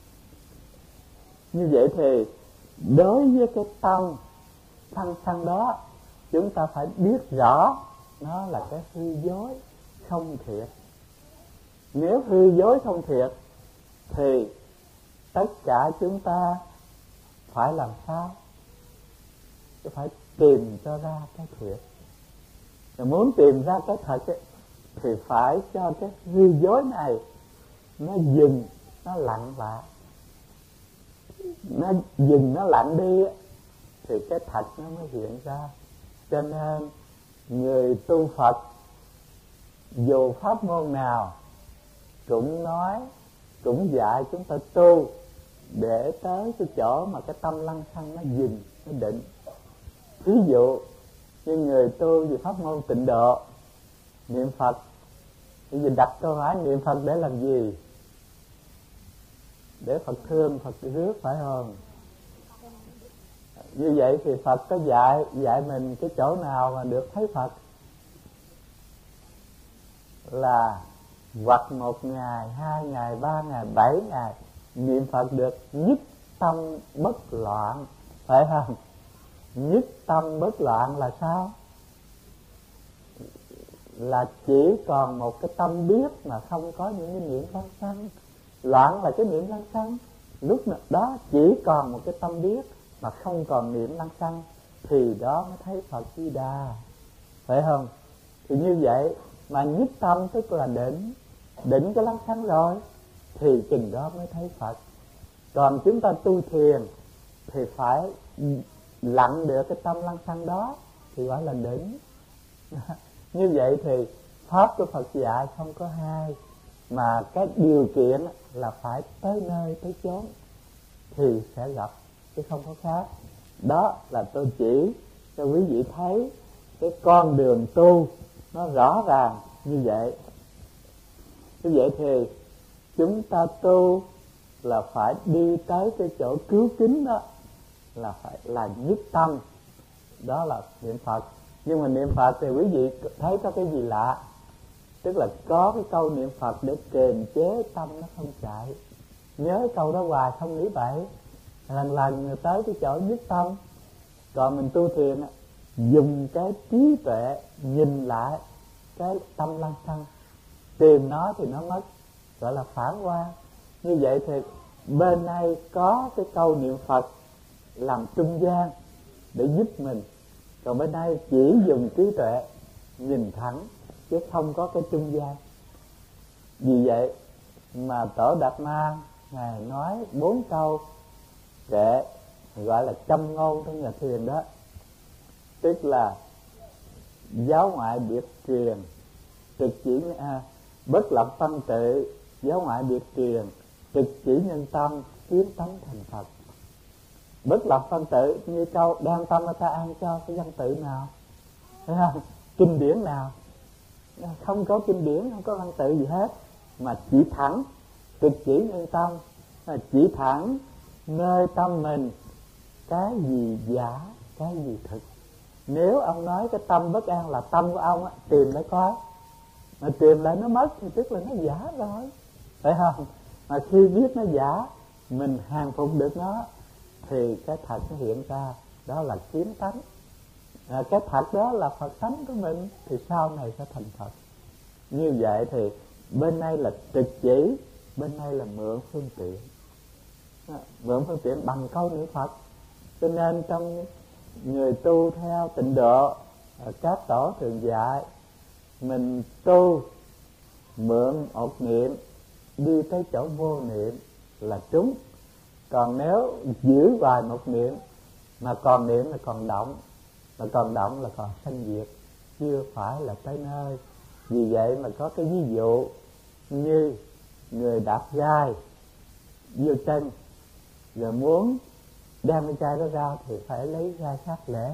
Như vậy thì đối với cái tâm lăng xăng đó, chúng ta phải biết rõ nó là cái hư dối không thiệt. Nếu hư dối không thiệt thì tất cả chúng ta phải làm sao? Phải tìm cho ra cái thiệt. Rồi muốn tìm ra cái thật ấy, thì phải cho cái hư dối này nó dừng, nó lặng lại, nó dừng, nó lặng đi thì cái thật nó mới hiện ra. Cho nên người tu Phật dù pháp môn nào cũng nói, cũng dạy chúng ta tu để tới cái chỗ mà cái tâm lăng xăng nó dừng, nó định. Ví dụ như người tu về pháp môn tịnh độ, niệm Phật, bây giờ đặt câu hỏi niệm Phật để làm gì? Để Phật thương, Phật rước, phải không? Như vậy thì Phật có dạy dạy mình cái chỗ nào mà được thấy Phật? Là hoặc một ngày, hai ngày, ba ngày, bảy ngày niệm Phật được nhất tâm bất loạn, phải không? Nhất tâm bất loạn là sao? Là chỉ còn một cái tâm biết mà không có những cái niệm lăng xăng. Loạn là cái niệm lăng xăng. Lúc đó chỉ còn một cái tâm biết mà không còn niệm lăng xăng, thì đó mới thấy Phật Di Đà, phải không? Thì như vậy mà nhất tâm tức là định, định cái lăng xăng rồi thì chừng đó mới thấy Phật. Còn chúng ta tu thiền thì phải lặng được cái tâm lăng xăng đó thì gọi là định. Như vậy thì pháp của Phật dạy không có hai, mà cái điều kiện là phải tới nơi tới chốn thì sẽ gặp, chứ không có khác. Đó là tôi chỉ cho quý vị thấy cái con đường tu nó rõ ràng như vậy. Như vậy thì chúng ta tu là phải đi tới cái chỗ cứu kính đó, là phải là nhất tâm, đó là niệm Phật. Nhưng mà niệm Phật thì quý vị thấy có cái gì lạ, tức là có cái câu niệm Phật để kiềm chế tâm nó không chạy. Nhớ câu đó hoài, không nghĩ bậy, lần lần tới cái chỗ nhất tâm. Còn mình tu thiền dùng cái trí tuệ nhìn lại cái tâm lăng xăng, tìm nó thì nó mất, gọi là phản quan. Như vậy thì bên này có cái câu niệm Phật làm trung gian để giúp mình, còn bên đây chỉ dùng trí tuệ nhìn thẳng chứ không có cái trung gian. Vì vậy mà Tổ Đạt Ma ngài nói bốn câu kệ gọi là châm ngôn trong nhà thiền đó, tức là giáo ngoại biệt truyền, trực chỉ à, bất lập phân tự, giáo ngoại biệt truyền, trực chỉ nhân tâm, kiến tánh thành Phật. Bất lập phân tự như câu đem tâm ta an cho cái văn tự nào, thấy không? Kinh điển nào? Không có kinh điển, không có văn tự gì hết, mà chỉ thẳng, trực chỉ nhân tâm, chỉ thẳng nơi tâm mình cái gì giả, cái gì thực. Nếu ông nói cái tâm bất an là tâm của ông á, tìm lại coi, mà tìm lại nó mất thì tức là nó giả rồi, phải không? Mà khi biết nó giả, mình hàng phục được nó thì cái thật nó hiện ra, đó là kiến tánh. À, cái thật đó là Phật tánh của mình thì sau này sẽ thành Phật. Như vậy thì bên đây là trực chỉ, bên đây là mượn phương tiện, à, mượn phương tiện bằng câu niệm Phật. Cho nên trong người tu theo tịnh độ, các tổ thường dạy mình tu mượn một niệm đi tới chỗ vô niệm là trúng. Còn nếu giữ hoài một niệm mà còn niệm là còn động, mà còn động là còn sanh diệt, chưa phải là tới nơi. Vì vậy mà có cái ví dụ như người đạp gai vô chân, rồi muốn đem cái gai đó ra thì phải lấy gai khác lễ,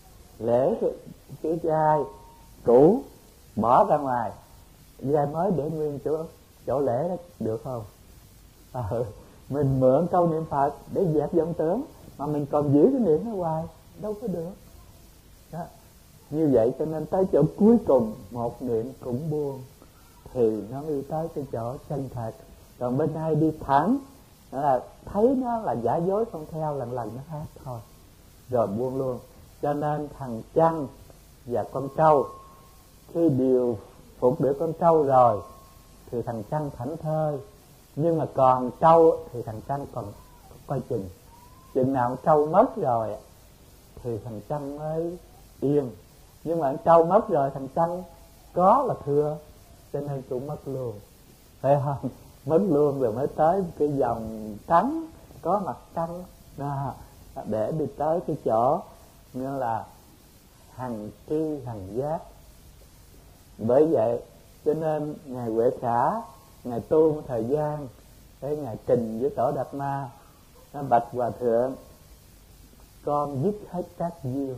lễ cái, cái gai cũ bỏ ra ngoài, gai mới để nguyên chỗ chỗ lễ đó, được không? À, mình mượn câu niệm Phật để dẹp vọng tưởng mà mình còn giữ cái niệm nó hoài, đâu có được đó. Như vậy cho nên tới chỗ cuối cùng một niệm cũng buông thì nó đi tới cái chỗ chân thật. Còn bên đây đi thẳng là thấy nó là giả dối, không theo, lần lần nó hát thôi rồi buông luôn. Cho nên thằng chăn và con trâu khi điều phục được con trâu rồi thì thằng chăn thảnh thơi, nhưng mà còn trâu thì thằng chăn còn coi chừng. Chừng nào trâu mất rồi thì thằng chăn mới yên, nhưng mà trâu mất rồi thằng chăn có là thừa, cho nên cũng mất luôn, phải không? Mất luôn rồi mới tới cái dòng trắng có mặt trăng đó, để đi tới cái chỗ như là hằng tri hằng giác. Bởi vậy cho nên ngài Huệ Khả, ngài tu một thời gian, cái ngài trình với Tổ Đạt Ma, nó bạch hòa thượng, con dứt hết các duyên.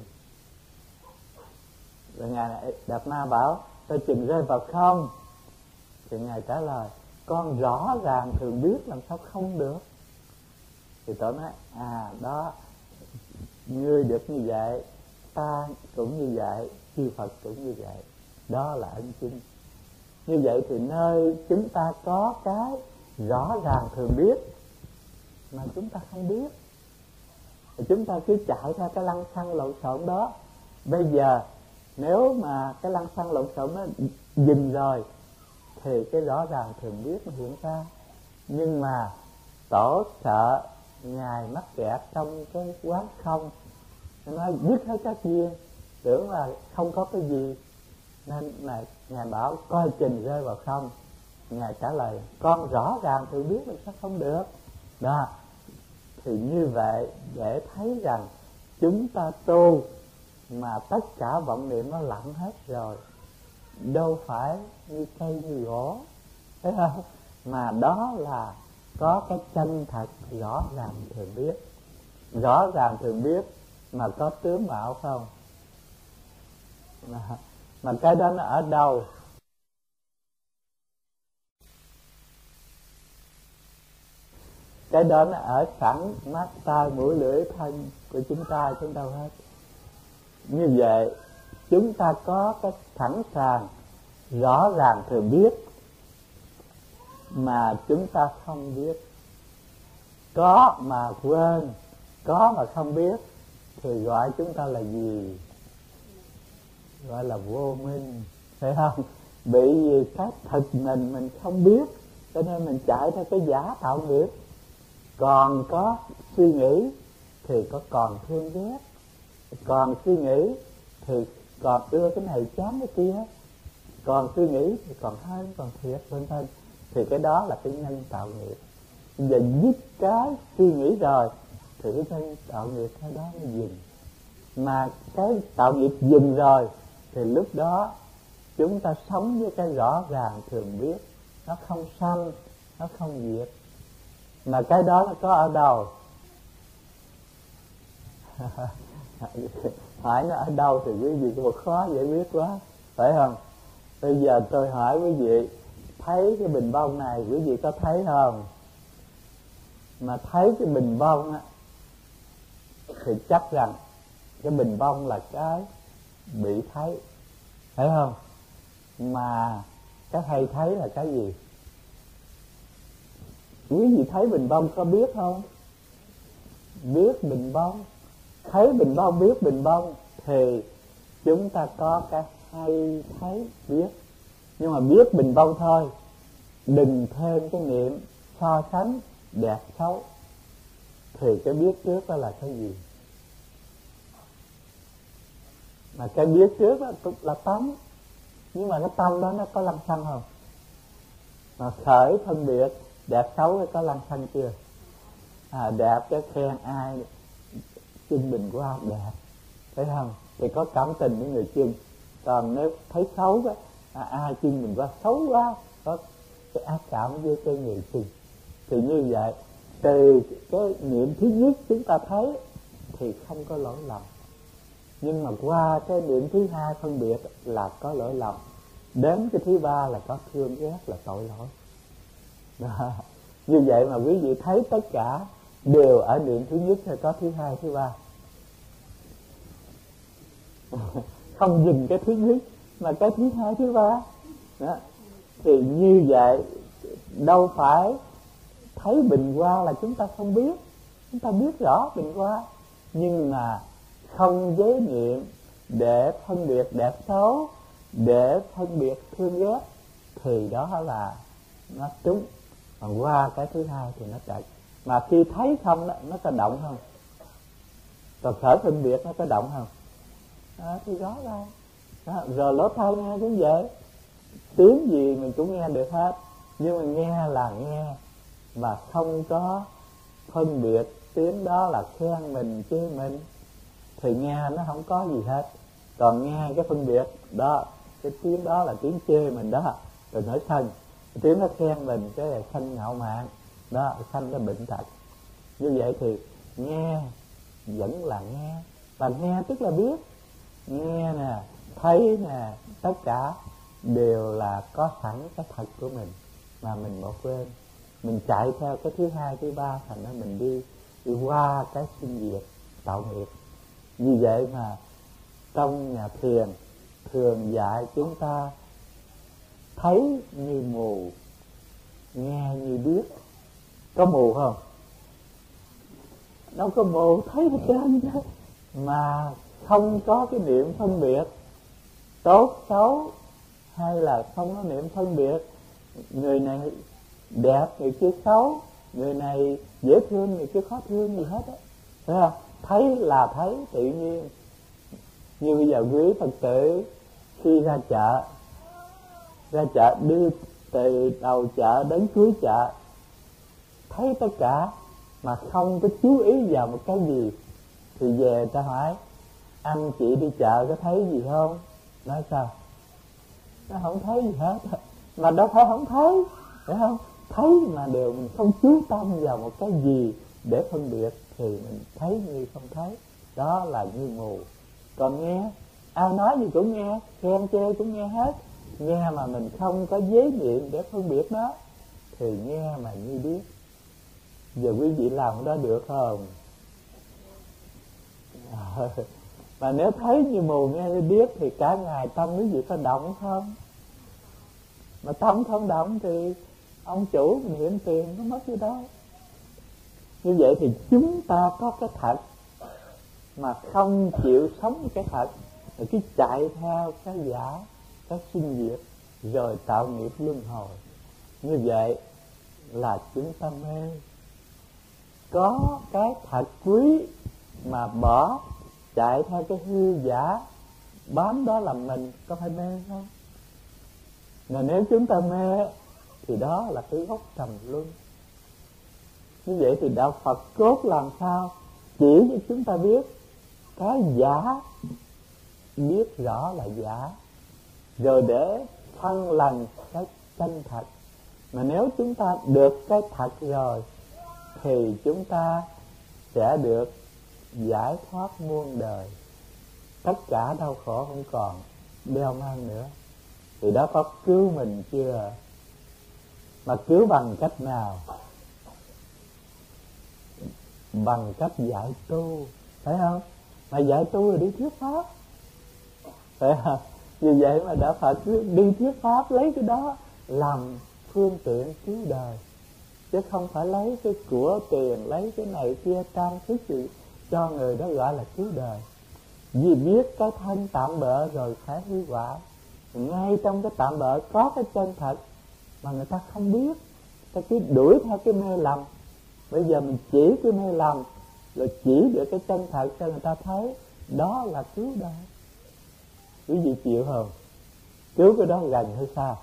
Rồi ngài Đạt Ma bảo tôi chừng rơi vào không, thì ngài trả lời con rõ ràng thường biết, làm sao không được. Thì Tổ nói à đó, ngươi được như vậy, ta cũng như vậy, chư Phật cũng như vậy, đó là ân chung. Như vậy thì nơi chúng ta có cái rõ ràng thường biết mà chúng ta không biết, thì chúng ta cứ chạy theo cái lăng xăng lộn xộn đó. Bây giờ nếu mà cái lăng xăng lộn xộn nó dừng rồi thì cái rõ ràng thường biết nó hiện ra. Nhưng mà Tổ sợ ngài mắc kẹt trong cái quán không, nó nói dứt hết các duyên, tưởng là không có cái gì, nên là ngài bảo coi chừng rơi vào không. Ngài trả lời con rõ ràng thường biết, làm sao không được đó. Thì như vậy để thấy rằng chúng ta tu mà tất cả vọng niệm nó lặng hết rồi, đâu phải như cây như gỗ, thấy không? Mà đó là có cái chân thật rõ ràng thường biết. Rõ ràng thường biết mà có tướng mạo không? Mà, mà cái đó nó ở đâu? Cái đó nó ở sẵn mắt, tai, mũi, lưỡi, thân của chúng ta, chúng ta hết. Như vậy chúng ta có cái sẵn sàng rõ ràng thường biết mà chúng ta không biết. Có mà quên, có mà không biết thì gọi chúng ta là gì? Gọi là vô minh, phải không? Bởi vì cái thực mình mình không biết, cho nên mình chạy theo cái giả tạo nghiệp. Còn có suy nghĩ thì có còn thương ghét, còn suy nghĩ thì còn ưa cái này chán cái kia, còn suy nghĩ thì còn hơn, còn thiệt, vân vân. Thì cái đó là cái nhân tạo nghiệp. Giờ dứt cái suy nghĩ rồi thì cái nhân tạo nghiệp cái đó nó dừng. Mà cái tạo nghiệp dừng rồi thì lúc đó chúng ta sống với cái rõ ràng thường biết, nó không sanh, nó không diệt. Mà cái đó nó có ở đâu? Hỏi nó ở đâu thì quý vị có khó giải quyết quá, phải không? Bây giờ tôi hỏi quý vị, thấy cái bình bông này quý vị có thấy không? Mà thấy cái bình bông á thì chắc rằng cái bình bông là cái bị thấy, phải không? Mà cái hay thấy là cái gì? Quý vị thấy bình bông có biết không? Biết bình bông, thấy bình bông, biết bình bông thì chúng ta có cái hay thấy biết. Nhưng mà biết bình bông thôi, đừng thêm cái niệm so sánh đẹp xấu. Thì cái biết trước đó là cái gì? Mà cái biết trước đó là tâm. Nhưng mà cái tâm đó nó có lăng xăng không? Mà khởi phân biệt đẹp xấu có lăng xăng chưa? À, đẹp cái khen ai chân bình của ai đẹp, phải không? Thì có cảm tình với người chân. Còn nếu thấy xấu á, à, ai chân mình qua xấu quá, có cái ác cảm với cái người chân. Thì như vậy từ cái niệm thứ nhất chúng ta thấy thì không có lỗi lầm, nhưng mà qua cái niệm thứ hai phân biệt là có lỗi lầm, đến cái thứ ba là có thương ghét, là tội lỗi đó. Như vậy mà quý vị thấy tất cả đều ở niệm thứ nhất hay có thứ hai, thứ ba. Không dừng cái thứ nhất mà cái thứ hai, thứ ba đó. Thì như vậy đâu phải thấy bình hoa là chúng ta không biết. Chúng ta biết rõ bình hoa, nhưng mà không giới niệm để phân biệt đẹp xấu, để phân biệt thương ghét, thì đó là nó trúng. Còn qua cái thứ hai thì nó chạy. Mà khi thấy không đó, nó có động không? Còn khởi phân biệt nó có động không? À, thì rõ ràng đó. Rồi lỗ tai nghe cũng vậy. tiếng gì mình cũng nghe được hết, nhưng mà nghe là nghe mà không có phân biệt tiếng đó là khen mình chê mình thì nghe nó không có gì hết. Còn nghe cái phân biệt đó, cái tiếng đó là tiếng chê mình đó, rồi nổi sân. Tiếng nó khen mình cái là sân ngạo mạn đó, sân nó bệnh tật. Như vậy thì nghe vẫn là nghe, và nghe tức là biết. Nghe nè, thấy nè, tất cả đều là có sẵn cái thật của mình mà mình bỏ quên. Mình chạy theo cái thứ hai, thứ ba, thành ra mình đi, đi qua cái sinh diệt tạo nghiệp. Vì vậy mà trong nhà thiền thường dạy chúng ta thấy như mù, nghe như điếc. Có mù không? Đâu có mù, thấy hết trơn chứ. Mà không có cái niệm phân biệt tốt xấu, hay là không có niệm phân biệt người này đẹp, người kia xấu, người này dễ thương, người kia khó thương gì hết á. Thấy không? Thấy là thấy tự nhiên. Như bây giờ quý Phật tử khi ra chợ, ra chợ đi từ đầu chợ đến cuối chợ, thấy tất cả mà không có chú ý vào một cái gì, thì về ta hỏi anh chị đi chợ có thấy gì không? Nói sao? Nó không thấy gì hết. Mà đâu phải không thấy, phải không? Thấy mà đều mình không chú tâm vào một cái gì để phân biệt thì mình thấy như không thấy. Đó là như mù. Còn nghe, ai nói gì cũng nghe, khen chê cũng nghe hết. Nghe mà mình không có giới niệm để phân biệt nó thì nghe mà như điếc. Giờ quý vị làm cái đó được không? Mà nếu thấy như mù nghe như điếc thì cả ngày tâm quý vị có động không? Mà tâm không động thì ông chủ mình hiện tiền nó mất gì đâu. Như vậy thì chúng ta có cái thật mà không chịu sống cái thật, rồi cứ chạy theo cái giả, cái sinh diệt, rồi tạo nghiệp luân hồi. Như vậy là chúng ta mê. Có cái thật quý mà bỏ chạy theo cái hư giả, bám đó là mình, có phải mê không? Mà nếu chúng ta mê thì đó là cái gốc trầm luân. Như vậy thì đạo Phật cốt làm sao chỉ cho chúng ta biết cái giả, biết rõ là giả, rồi để phân lần cái chân thật. Mà nếu chúng ta được cái thật rồi thì chúng ta sẽ được giải thoát muôn đời, tất cả đau khổ không còn đeo mang nữa. Thì đó có cứu mình chưa? Mà cứu bằng cách nào? Bằng cách giải tu, phải không? Mà giải tu là đi thuyết pháp, phải không? Vì vậy mà Đạo Phật đi thuyết pháp lấy cái đó làm phương tiện cứu đời, chứ không phải lấy cái của tiền, lấy cái này kia trang sức gì cho người đó gọi là cứu đời. Vì biết cái thân tạm bợ rồi phải hư quả. Ngay trong cái tạm bợ có cái chân thật mà người ta không biết, ta cứ đuổi theo cái mê lầm. Bây giờ mình chỉ cái mê lầm, rồi chỉ được cái chân thật cho người ta thấy, đó là cứu đời. Quý vị chịu không? Cứu cái đó gần hay sao?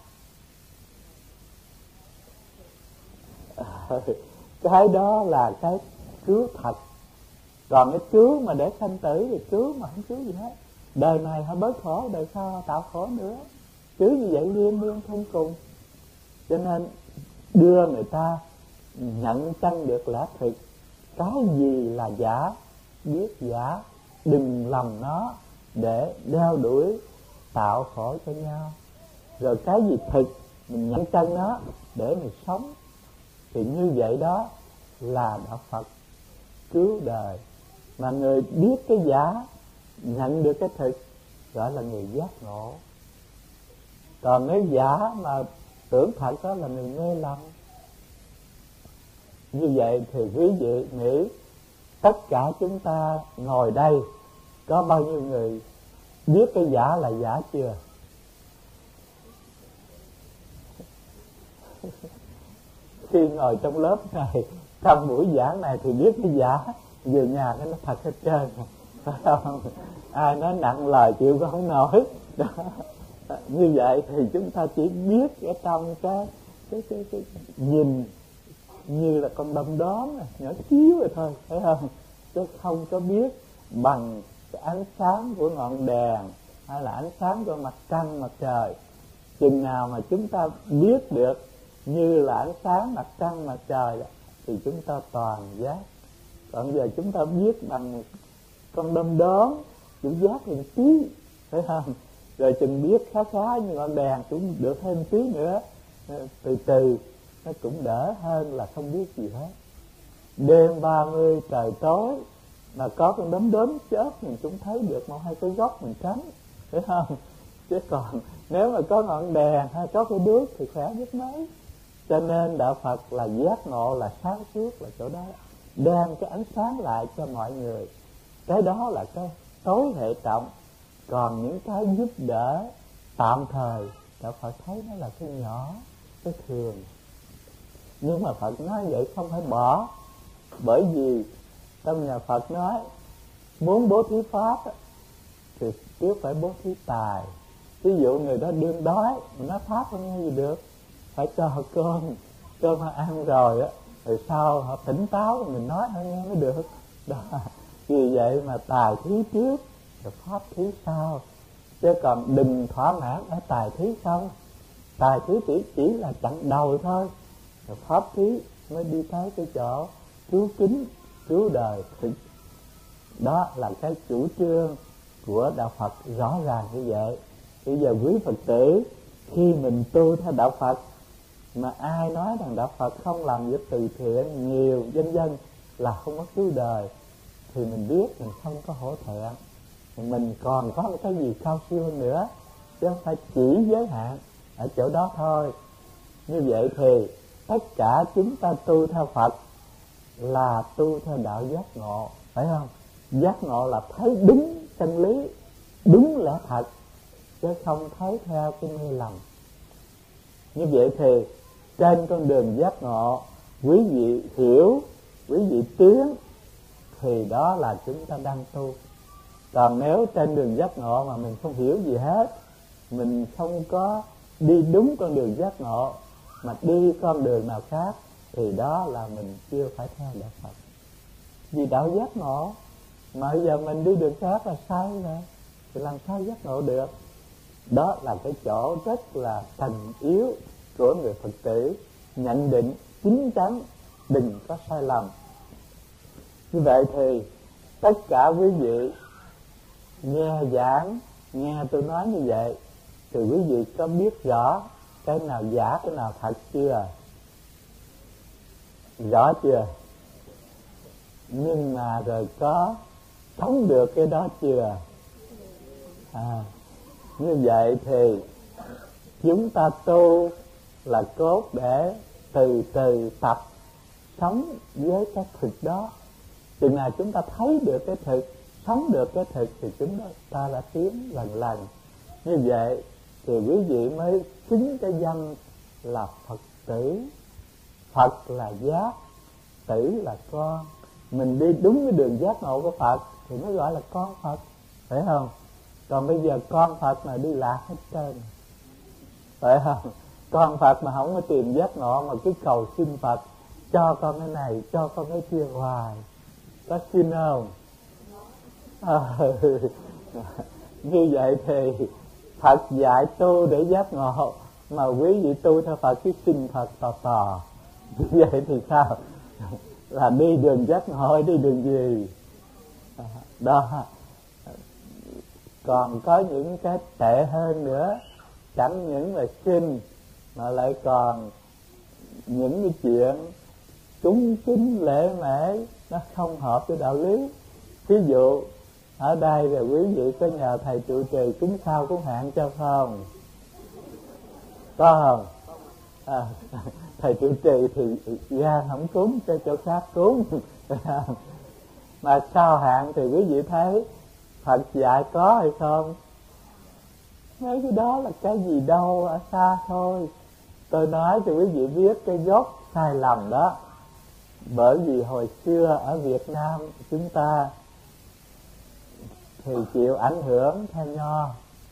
Cái đó là cái cứu thật. Còn cái cứu mà để sanh tử thì cứu mà không cứu gì hết. Đời này họ bớt khổ, đời sau họ tạo khổ nữa. Cứu như vậy liên miên không cùng. Cho nên đưa người ta nhận chân được lẽ thực. Cái gì là giả, biết giả, đừng lầm nó để đeo đuổi tạo khổ cho nhau. Rồi cái gì thực, mình nhận chân nó để mình sống. Thì như vậy đó là Đạo Phật cứu đời. Mà người biết cái giả, nhận được cái thực, gọi là người giác ngộ. Còn nếu giả mà tưởng thật đó là người mê lầm. Như vậy thì quý vị nghĩ tất cả chúng ta ngồi đây có bao nhiêu người biết cái giả là giả chưa? Khi ngồi trong lớp này, trong buổi giảng này thì biết cái giả, về nhà cái nó thật hết trơn, phải không? Ai nói nặng lời chịu không nổi đó. Như vậy thì chúng ta chỉ biết ở trong cái cái cái, cái nhìn như là con đom đóm này, nhỏ xíu rồi thôi, thấy không? Chứ không có biết bằng cái ánh sáng của ngọn đèn hay là ánh sáng của mặt trăng mặt trời. Chừng nào mà chúng ta biết được như là ánh sáng mặt trăng mặt trời đó, thì chúng ta toàn giác. Còn giờ chúng ta biết bằng con đom đóm, chỉ giác một tí, thấy không? Rồi chừng biết khá khá như ngọn đèn cũng được thêm tí nữa, từ từ nó cũng đỡ hơn là không biết gì hết. Đêm ba mươi trời tối mà có con đom đóm chớp mình cũng thấy được một hai cái góc mình tránh, thấy không? Chứ còn nếu mà có ngọn đèn hay có cái đuốc thì khỏe biết mấy. Cho nên đạo Phật là giác ngộ, là sáng suốt, là chỗ đó đem cái ánh sáng lại cho mọi người. Cái đó là cái tối hệ trọng. Còn những cái giúp đỡ tạm thời, đạo Phật thấy nó là cái nhỏ, cái thường. Nhưng mà Phật nói vậy không phải bỏ. Bởi vì trong nhà Phật nói muốn bố thí pháp thì trước phải bố thí tài. Ví dụ người đó đương đói, mình nói pháp không nghe gì được, phải cho họ cơm, cơm họ ăn rồi á, rồi sau họ tỉnh táo mình nói họ nghe mới được. Đó. Vì vậy mà tài thí trước rồi pháp thí sau. Chứ còn đừng thỏa mãn ở tài thí không. Tài thí chỉ, chỉ là chặng đầu thôi, rồi pháp thí mới đi tới cái chỗ cứu kính, cứu đời thực. Đó là cái chủ trương của đạo Phật rõ ràng như vậy. Bây giờ quý Phật tử, khi mình tu theo đạo Phật mà ai nói rằng đạo Phật không làm việc từ thiện nhiều vân vân là không có cứu đời, thì mình biết mình không có hổ thẹn, mình còn có một cái gì cao siêu hơn nữa, chứ không phải chỉ giới hạn ở chỗ đó thôi. Như vậy thì tất cả chúng ta tu theo Phật là tu theo đạo giác ngộ, phải không? Giác ngộ là thấy đúng chân lý, đúng lẽ thật, chứ không thấy theo cái mê lầm. Như vậy thì trên con đường giác ngộ, quý vị hiểu, quý vị tiến, thì đó là chúng ta đang tu. Còn nếu trên đường giác ngộ mà mình không hiểu gì hết, mình không có đi đúng con đường giác ngộ mà đi con đường nào khác, thì đó là mình chưa phải theo đạo Phật. Vì đạo giác ngộ mà bây giờ mình đi đường khác là sai rồi, thì làm sao giác ngộ được? Đó là cái chỗ rất là thành yếu của người Phật tử, nhận định chính chắn, đừng có sai lầm. Như vậy thì tất cả quý vị nghe giảng, nghe tôi nói như vậy, thì quý vị có biết rõ cái nào giả, cái nào thật chưa? Rõ chưa? Nhưng mà rồi có sống được cái đó chưa? À, như vậy thì chúng ta tu là cốt để từ từ tập sống với cái thực đó. Chừng nào chúng ta thấy được cái thực, sống được cái thực, thì chúng ta đã tiến lần lần. Như vậy thì quý vị mới xứng cái danh là Phật tử. Phật là giác, tử là con. Mình đi đúng cái đường giác ngộ của Phật thì mới gọi là con Phật, phải không? Còn bây giờ con Phật mà đi lạc hết trơn, phải không? Con Phật mà không có tìm giác ngộ mà cứ cầu xin Phật cho con cái này, cho con cái kia hoài, có xin không? À, như vậy thì Phật dạy tu để giác ngộ, mà quý vị tu theo Phật cứ xin Phật tò tò, như vậy thì sao? Là đi đường giác ngộ, đi đường gì? Đó. Còn có những cái tệ hơn nữa, chẳng những là xin mà lại còn những cái chuyện cúng kính lễ mễ nó không hợp với đạo lý. Ví dụ ở đây rồi quý vị có nhờ thầy trụ trì cúng sao cúng hạn cho không? Có không? À, thầy trụ trì thì ra không cúng, cho chỗ khác cúng. Mà sao hạn thì quý vị thấy Phật dạy có hay không? Mấy cái đó là cái gì đâu, ở xa thôi. Tôi nói cho quý vị biết cái gốc sai lầm đó. Bởi vì hồi xưa ở Việt Nam chúng ta thì chịu ảnh hưởng theo Nho.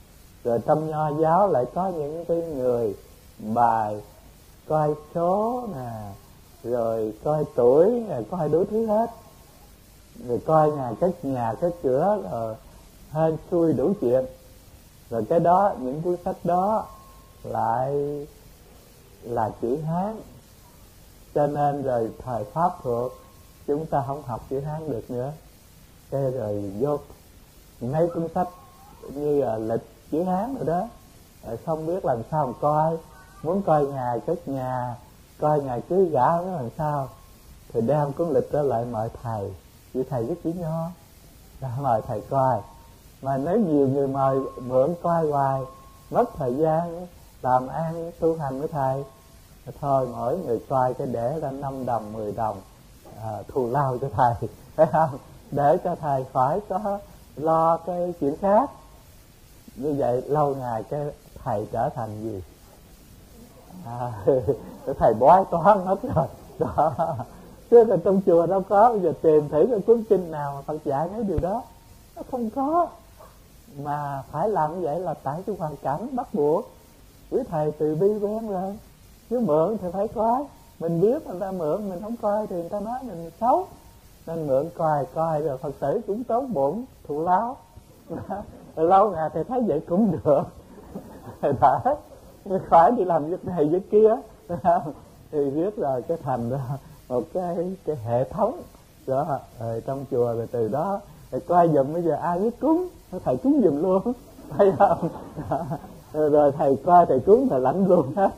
Rồi trong Nho giáo lại có những cái người bài coi số nè, rồi coi tuổi, rồi coi đủ thứ hết, rồi coi nhà cất nhà cất cửa, rồi hên xui đủ chuyện. Rồi cái đó, những cuốn sách đó lại là chữ Hán, cho nên rồi thời Pháp thuộc chúng ta không học chữ Hán được nữa. Cái rồi vô mấy cuốn sách như là lịch chữ Hán rồi đó, rồi không biết làm sao mà coi. Muốn coi nhà cất nhà, coi nhà cưới gả nó làm sao, thì đem cuốn lịch đó lại mời thầy, vì thầy viết chữ Nho, ra mời thầy coi. Mà nếu nhiều người mời mượn coi hoài, mất thời gian làm ăn tu hành với thầy, thôi mỗi người coi cái để ra năm đồng mười đồng à, thù lao cho thầy, phải không, để cho thầy khỏi có lo cái chuyện khác. Như vậy lâu ngày cái thầy trở thành gì à, thầy bói toán mất rồi đó. Chứ là trong chùa đâu có, bây giờ tìm thử cái cuốn kinh nào mà Phật dạy mấy điều đó, nó không có. Mà phải làm như vậy là tại cái hoàn cảnh bắt buộc. Quý thầy từ bi quen rồi, chứ mượn thì phải coi. Mình biết người ta mượn mình không coi thì người ta nói mình xấu, nên mượn coi coi rồi Phật tử cũng tốn bụng thù lao. Rồi lâu ngày thầy thấy vậy cũng được, thầy đã khỏi đi làm việc này việc kia thì biết rồi cái thành ra một cái cái hệ thống đó rồi trong chùa. Rồi từ đó thầy coi giùm, bây giờ ai biết cúng thầy cúng giùm luôn, thấy không? Rồi, rồi thầy coi thầy cúng thầy lãnh luôn hết.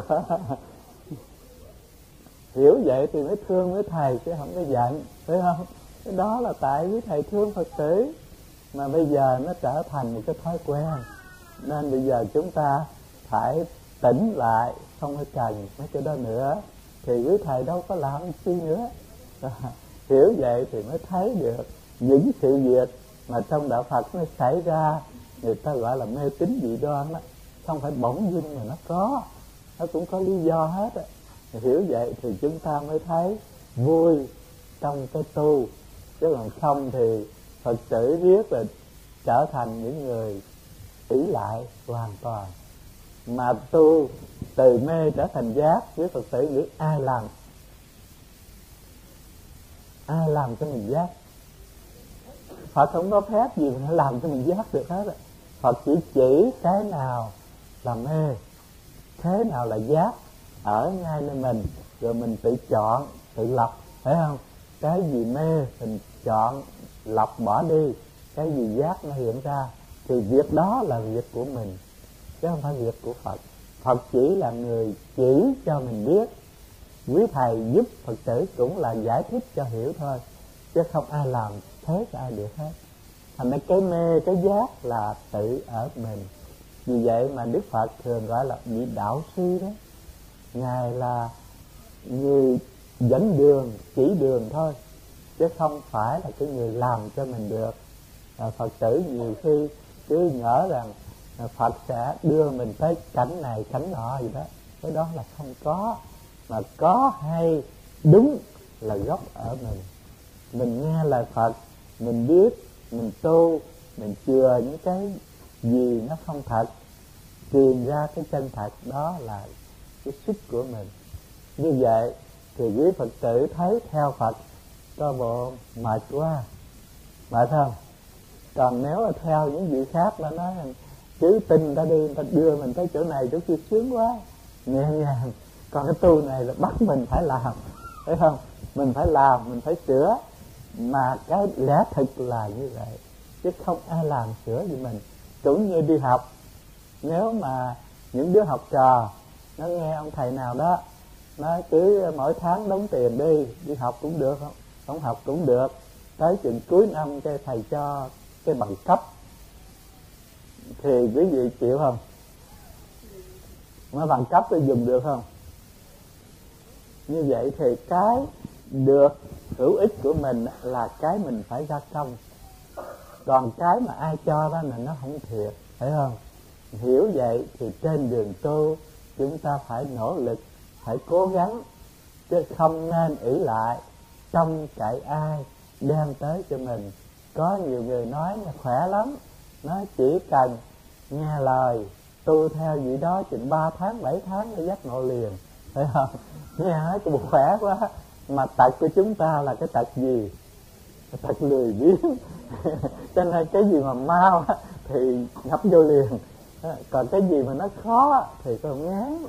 Hiểu vậy thì mới thương với thầy chứ không có giận, phải không? Cái đó là tại với thầy thương Phật tử, mà bây giờ nó trở thành một cái thói quen, nên bây giờ chúng ta phải tỉnh lại, không có cần mấy cái đó nữa, thì quý thầy đâu có làm chi nữa. Hiểu vậy thì mới thấy được những sự việc mà trong đạo Phật nó xảy ra, người ta gọi là mê tín dị đoan đó, không phải bỗng dưng mà nó có, nó cũng có lý do hết á. Hiểu vậy thì chúng ta mới thấy vui trong cái tu, chứ còn không thì Phật tử biết là trở thành những người ỷ lại hoàn toàn. Mà tu từ mê trở thành giác, với Phật tử nghĩ ai làm ai làm cho mình giác? Phật không có phép gì mà làm cho mình giác được hết. Phật chỉ chỉ cái nào là mê, thế nào là giác ở ngay nơi mình, rồi mình tự chọn, tự lập, phải không? Cái gì mê mình chọn lọc bỏ đi, cái gì giác nó hiện ra, thì việc đó là việc của mình chứ không phải việc của Phật. Phật chỉ là người chỉ cho mình biết, quý thầy giúp Phật tử cũng là giải thích cho hiểu thôi, chứ không ai làm thế cho ai được hết. Thành ra cái mê cái giác là tự ở mình. Vì vậy mà Đức Phật thường gọi là vị đạo sư đó, ngài là người dẫn đường, chỉ đường thôi, chứ không phải là cái người làm cho mình được. À, Phật tử nhiều khi cứ ngỡ rằng à, Phật sẽ đưa mình tới cảnh này cảnh nọ gì đó, cái đó là không có. Mà có hay đúng là gốc ở mình. Mình nghe lời Phật, mình biết, mình tu, mình chừa những cái gì nó không thật, tìm ra cái chân thật, đó là cái sức của mình. Như vậy thì quý Phật tử thấy theo Phật có bộ mệt quá, mệt không? Còn nếu mà theo những vị khác nó nói chứ tin ta đi, ta đưa mình tới chỗ này chỗ kia sướng quá, nhẹ nhàng. Còn cái tu này là bắt mình phải làm, phải không? Mình phải làm, mình phải sửa. Mà cái lẽ thực là như vậy, chứ không ai làm sửa gì mình. Cũng như đi học, nếu mà những đứa học trò nó nghe ông thầy nào đó nói cứ mỗi tháng đóng tiền đi, đi học cũng được, không không học cũng được, tới chừng cuối năm cái thầy cho cái bằng cấp, thì quý vị chịu không? Mới bằng cấp thì dùng được không? Như vậy thì cái được hữu ích của mình là cái mình phải ra công, còn cái mà ai cho đó là nó không thiệt, phải không? Hiểu vậy thì trên đường tu chúng ta phải nỗ lực, phải cố gắng, chứ không nên ỷ lại trông cậy ai đem tới cho mình. Có nhiều người nói là khỏe lắm, nói chỉ cần nghe lời tu theo gì đó chừng ba tháng bảy tháng để giác ngộ liền, phải không? Nghe nói cái bộ khỏe quá, mà tật của chúng ta là cái tật gì? Cái tật lười biếng. Cho nên cái gì mà mau thì ngập vô liền, còn cái gì mà nó khó thì còn ngán.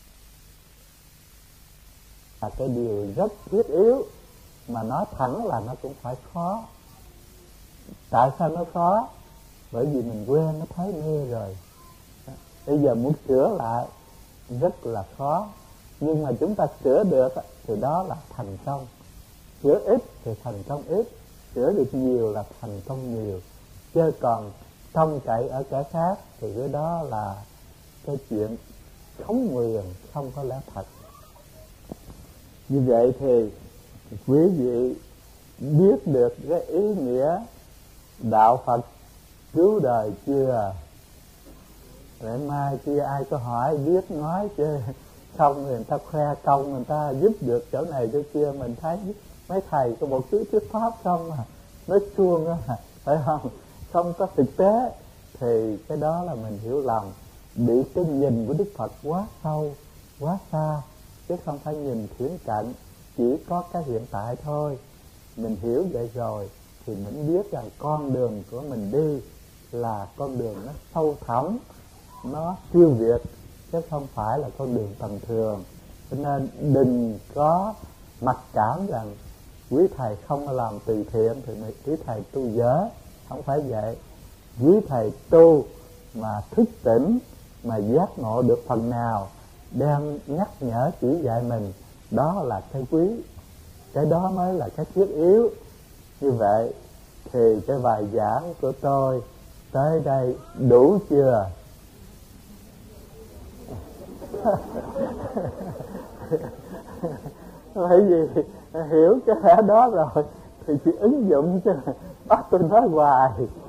Là cái điều rất thiết yếu, mà nói thẳng là nó cũng phải khó. Tại sao nó khó? Bởi vì mình quen nó thấy mê rồi. Bây giờ muốn sửa lại rất là khó. Nhưng mà chúng ta sửa được thì đó là thành công. Sửa ít thì thành công ít, sửa được nhiều là thành công nhiều. Chứ còn trông cậy ở kẻ khác thì cái đó là cái chuyện khống nguyền, không có lẽ thật. Như vậy thì quý vị biết được cái ý nghĩa đạo Phật cứu đời chưa? Để mai kia ai có hỏi biết nói chứ không người ta khoe công, người ta giúp được chỗ này chỗ kia, mình thấy mấy thầy có một chút thuyết pháp không à, nói suông á, phải không? Không có thực tế thì cái đó là mình hiểu lầm, bị cái nhìn của Đức Phật quá sâu quá xa, chứ không phải nhìn thiển cận, chỉ có cái hiện tại thôi. Mình hiểu vậy rồi thì mình biết rằng con đường của mình đi là con đường nó sâu thẳm, nó siêu việt, chứ không phải là con đường tầm thường. Cho nên đừng có mặc cảm rằng quý thầy không làm từ thiện thì quý thầy tu dở. Không phải vậy. Quý thầy tu mà thức tỉnh, mà giác ngộ được phần nào, đem nhắc nhở chỉ dạy mình, đó là cái quý. Cái đó mới là cái thiết yếu. Như vậy thì cái bài giảng của tôi tới đây đủ chưa? Bởi vì hiểu cái lẽ đó rồi thì chỉ ứng dụng, chứ bắt tôi nói hoài.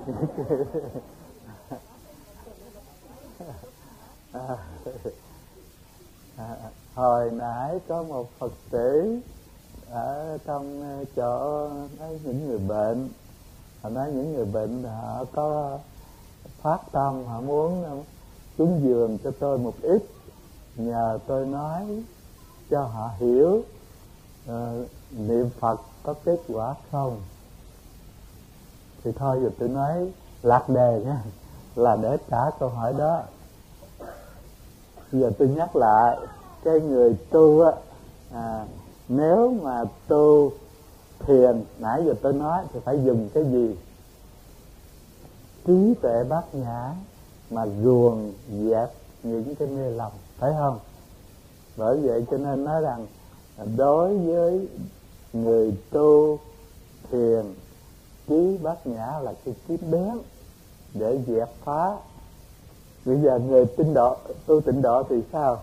à, à, hồi nãy có một Phật tử ở trong chỗ nói những người bệnh, họ nói những người bệnh họ có phát tâm, họ muốn cúng dường cho tôi một ít, nhờ tôi nói cho họ hiểu uh, niệm Phật có kết quả không. Thì thôi giờ tôi nói lạc đề nha, là để trả câu hỏi đó. Giờ tôi nhắc lại, cái người tu á, à, nếu mà tu thiền, nãy giờ tôi nói thì phải dùng cái gì? Trí tuệ bát nhã mà ruồng dẹp những cái mê lầm, phải không? Bởi vậy cho nên nói rằng đối với người tu thiền, trí bát nhã là cái trí bén để dẹp phá. Bây giờ người tịnh độ, tu tịnh độ thì sao?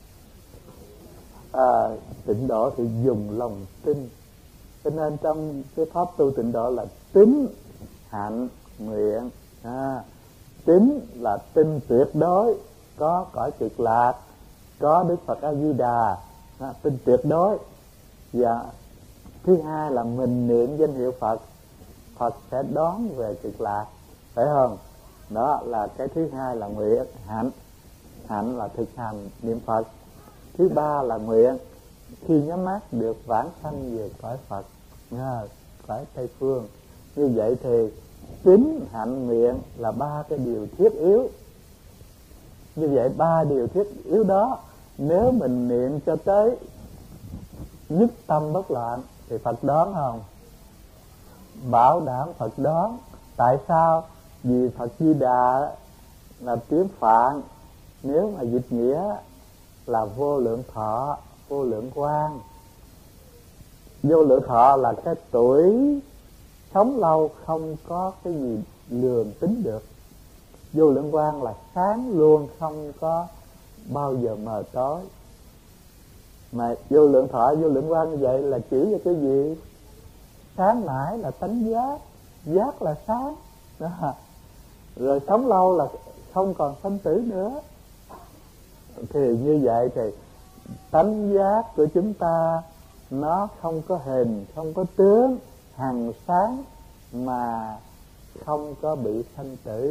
À, tịnh độ thì dùng lòng tin. Cho nên trong cái pháp tu tịnh độ là tín, hạnh, nguyện. À, tín là tin tuyệt đối, có cõi cực lạc, có Đức Phật A Di Đà, à, tin tuyệt đối. Và thứ hai là mình niệm danh hiệu Phật, Phật sẽ đón về cực lạc, phải không? Đó là cái thứ hai là nguyện. Hạnh, hạnh là thực hành niệm Phật. Thứ ba là nguyện, khi nhắm mắt được vãng sanh về cõi Phật, à, cõi Tây Phương. Như vậy thì tín, hạnh, nguyện là ba cái điều thiết yếu. Như vậy ba điều thiết yếu đó, nếu mình niệm cho tới nhất tâm bất loạn thì Phật đón không? Bảo đảm Phật đón. Tại sao? Vì Phật Di Đà là tiếng Phạn, nếu mà dịch nghĩa là vô lượng thọ, vô lượng quang. Vô lượng thọ là cái tuổi sống lâu, không có cái gì lường tính được. Vô lượng quang là sáng luôn, không có bao giờ mờ tối. Mà vô lượng thọ, vô lượng quang như vậy là chỉ cho cái gì? Sáng mãi là tánh giác, giác là sáng đó. Rồi sống lâu là không còn sanh tử nữa. Thì như vậy thì tánh giác của chúng ta nó không có hình, không có tướng, hằng sáng mà không có bị sanh tử.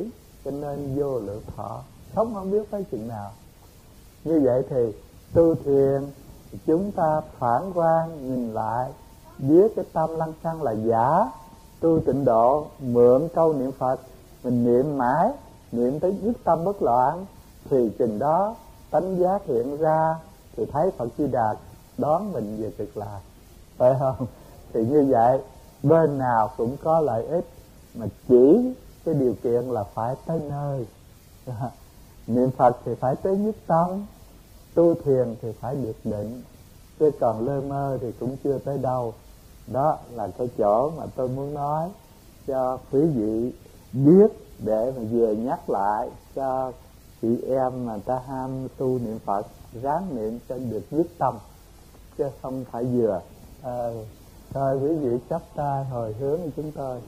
cho nên vô lượng thọ, sống không biết tới chừng nào. Như vậy thì tu thiền chúng ta phản quan nhìn lại, biết cái tâm lăng xăng là giả. Tu tịnh độ mượn câu niệm Phật, mình niệm mãi, niệm tới dứt tâm bất loạn, thì chừng đó tánh giác hiện ra, thì thấy Phật Di Đà đón mình về cực lạc, phải không? Thì như vậy bên nào cũng có lợi ích, mà chỉ cái điều kiện là phải tới nơi. Niệm Phật thì phải tới nhất tâm, tu thiền thì phải được định, chứ còn lơ mơ thì cũng chưa tới đâu. Đó là cái chỗ mà tôi muốn nói cho quý vị biết, để mà về nhắc lại cho chị em mà ta ham tu niệm Phật, ráng niệm cho được nhất tâm, chứ không phải vừa. À, thôi quý vị chắp tay hồi hướng của chúng tôi.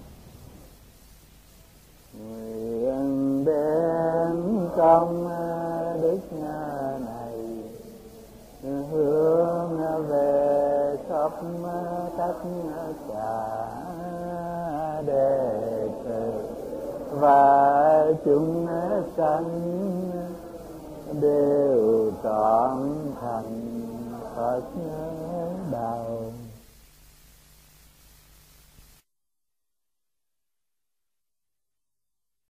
Nguyện đem công đức này hướng về khắp tất cả đệ tử và chúng sanh đều trọn thành Phật đạo.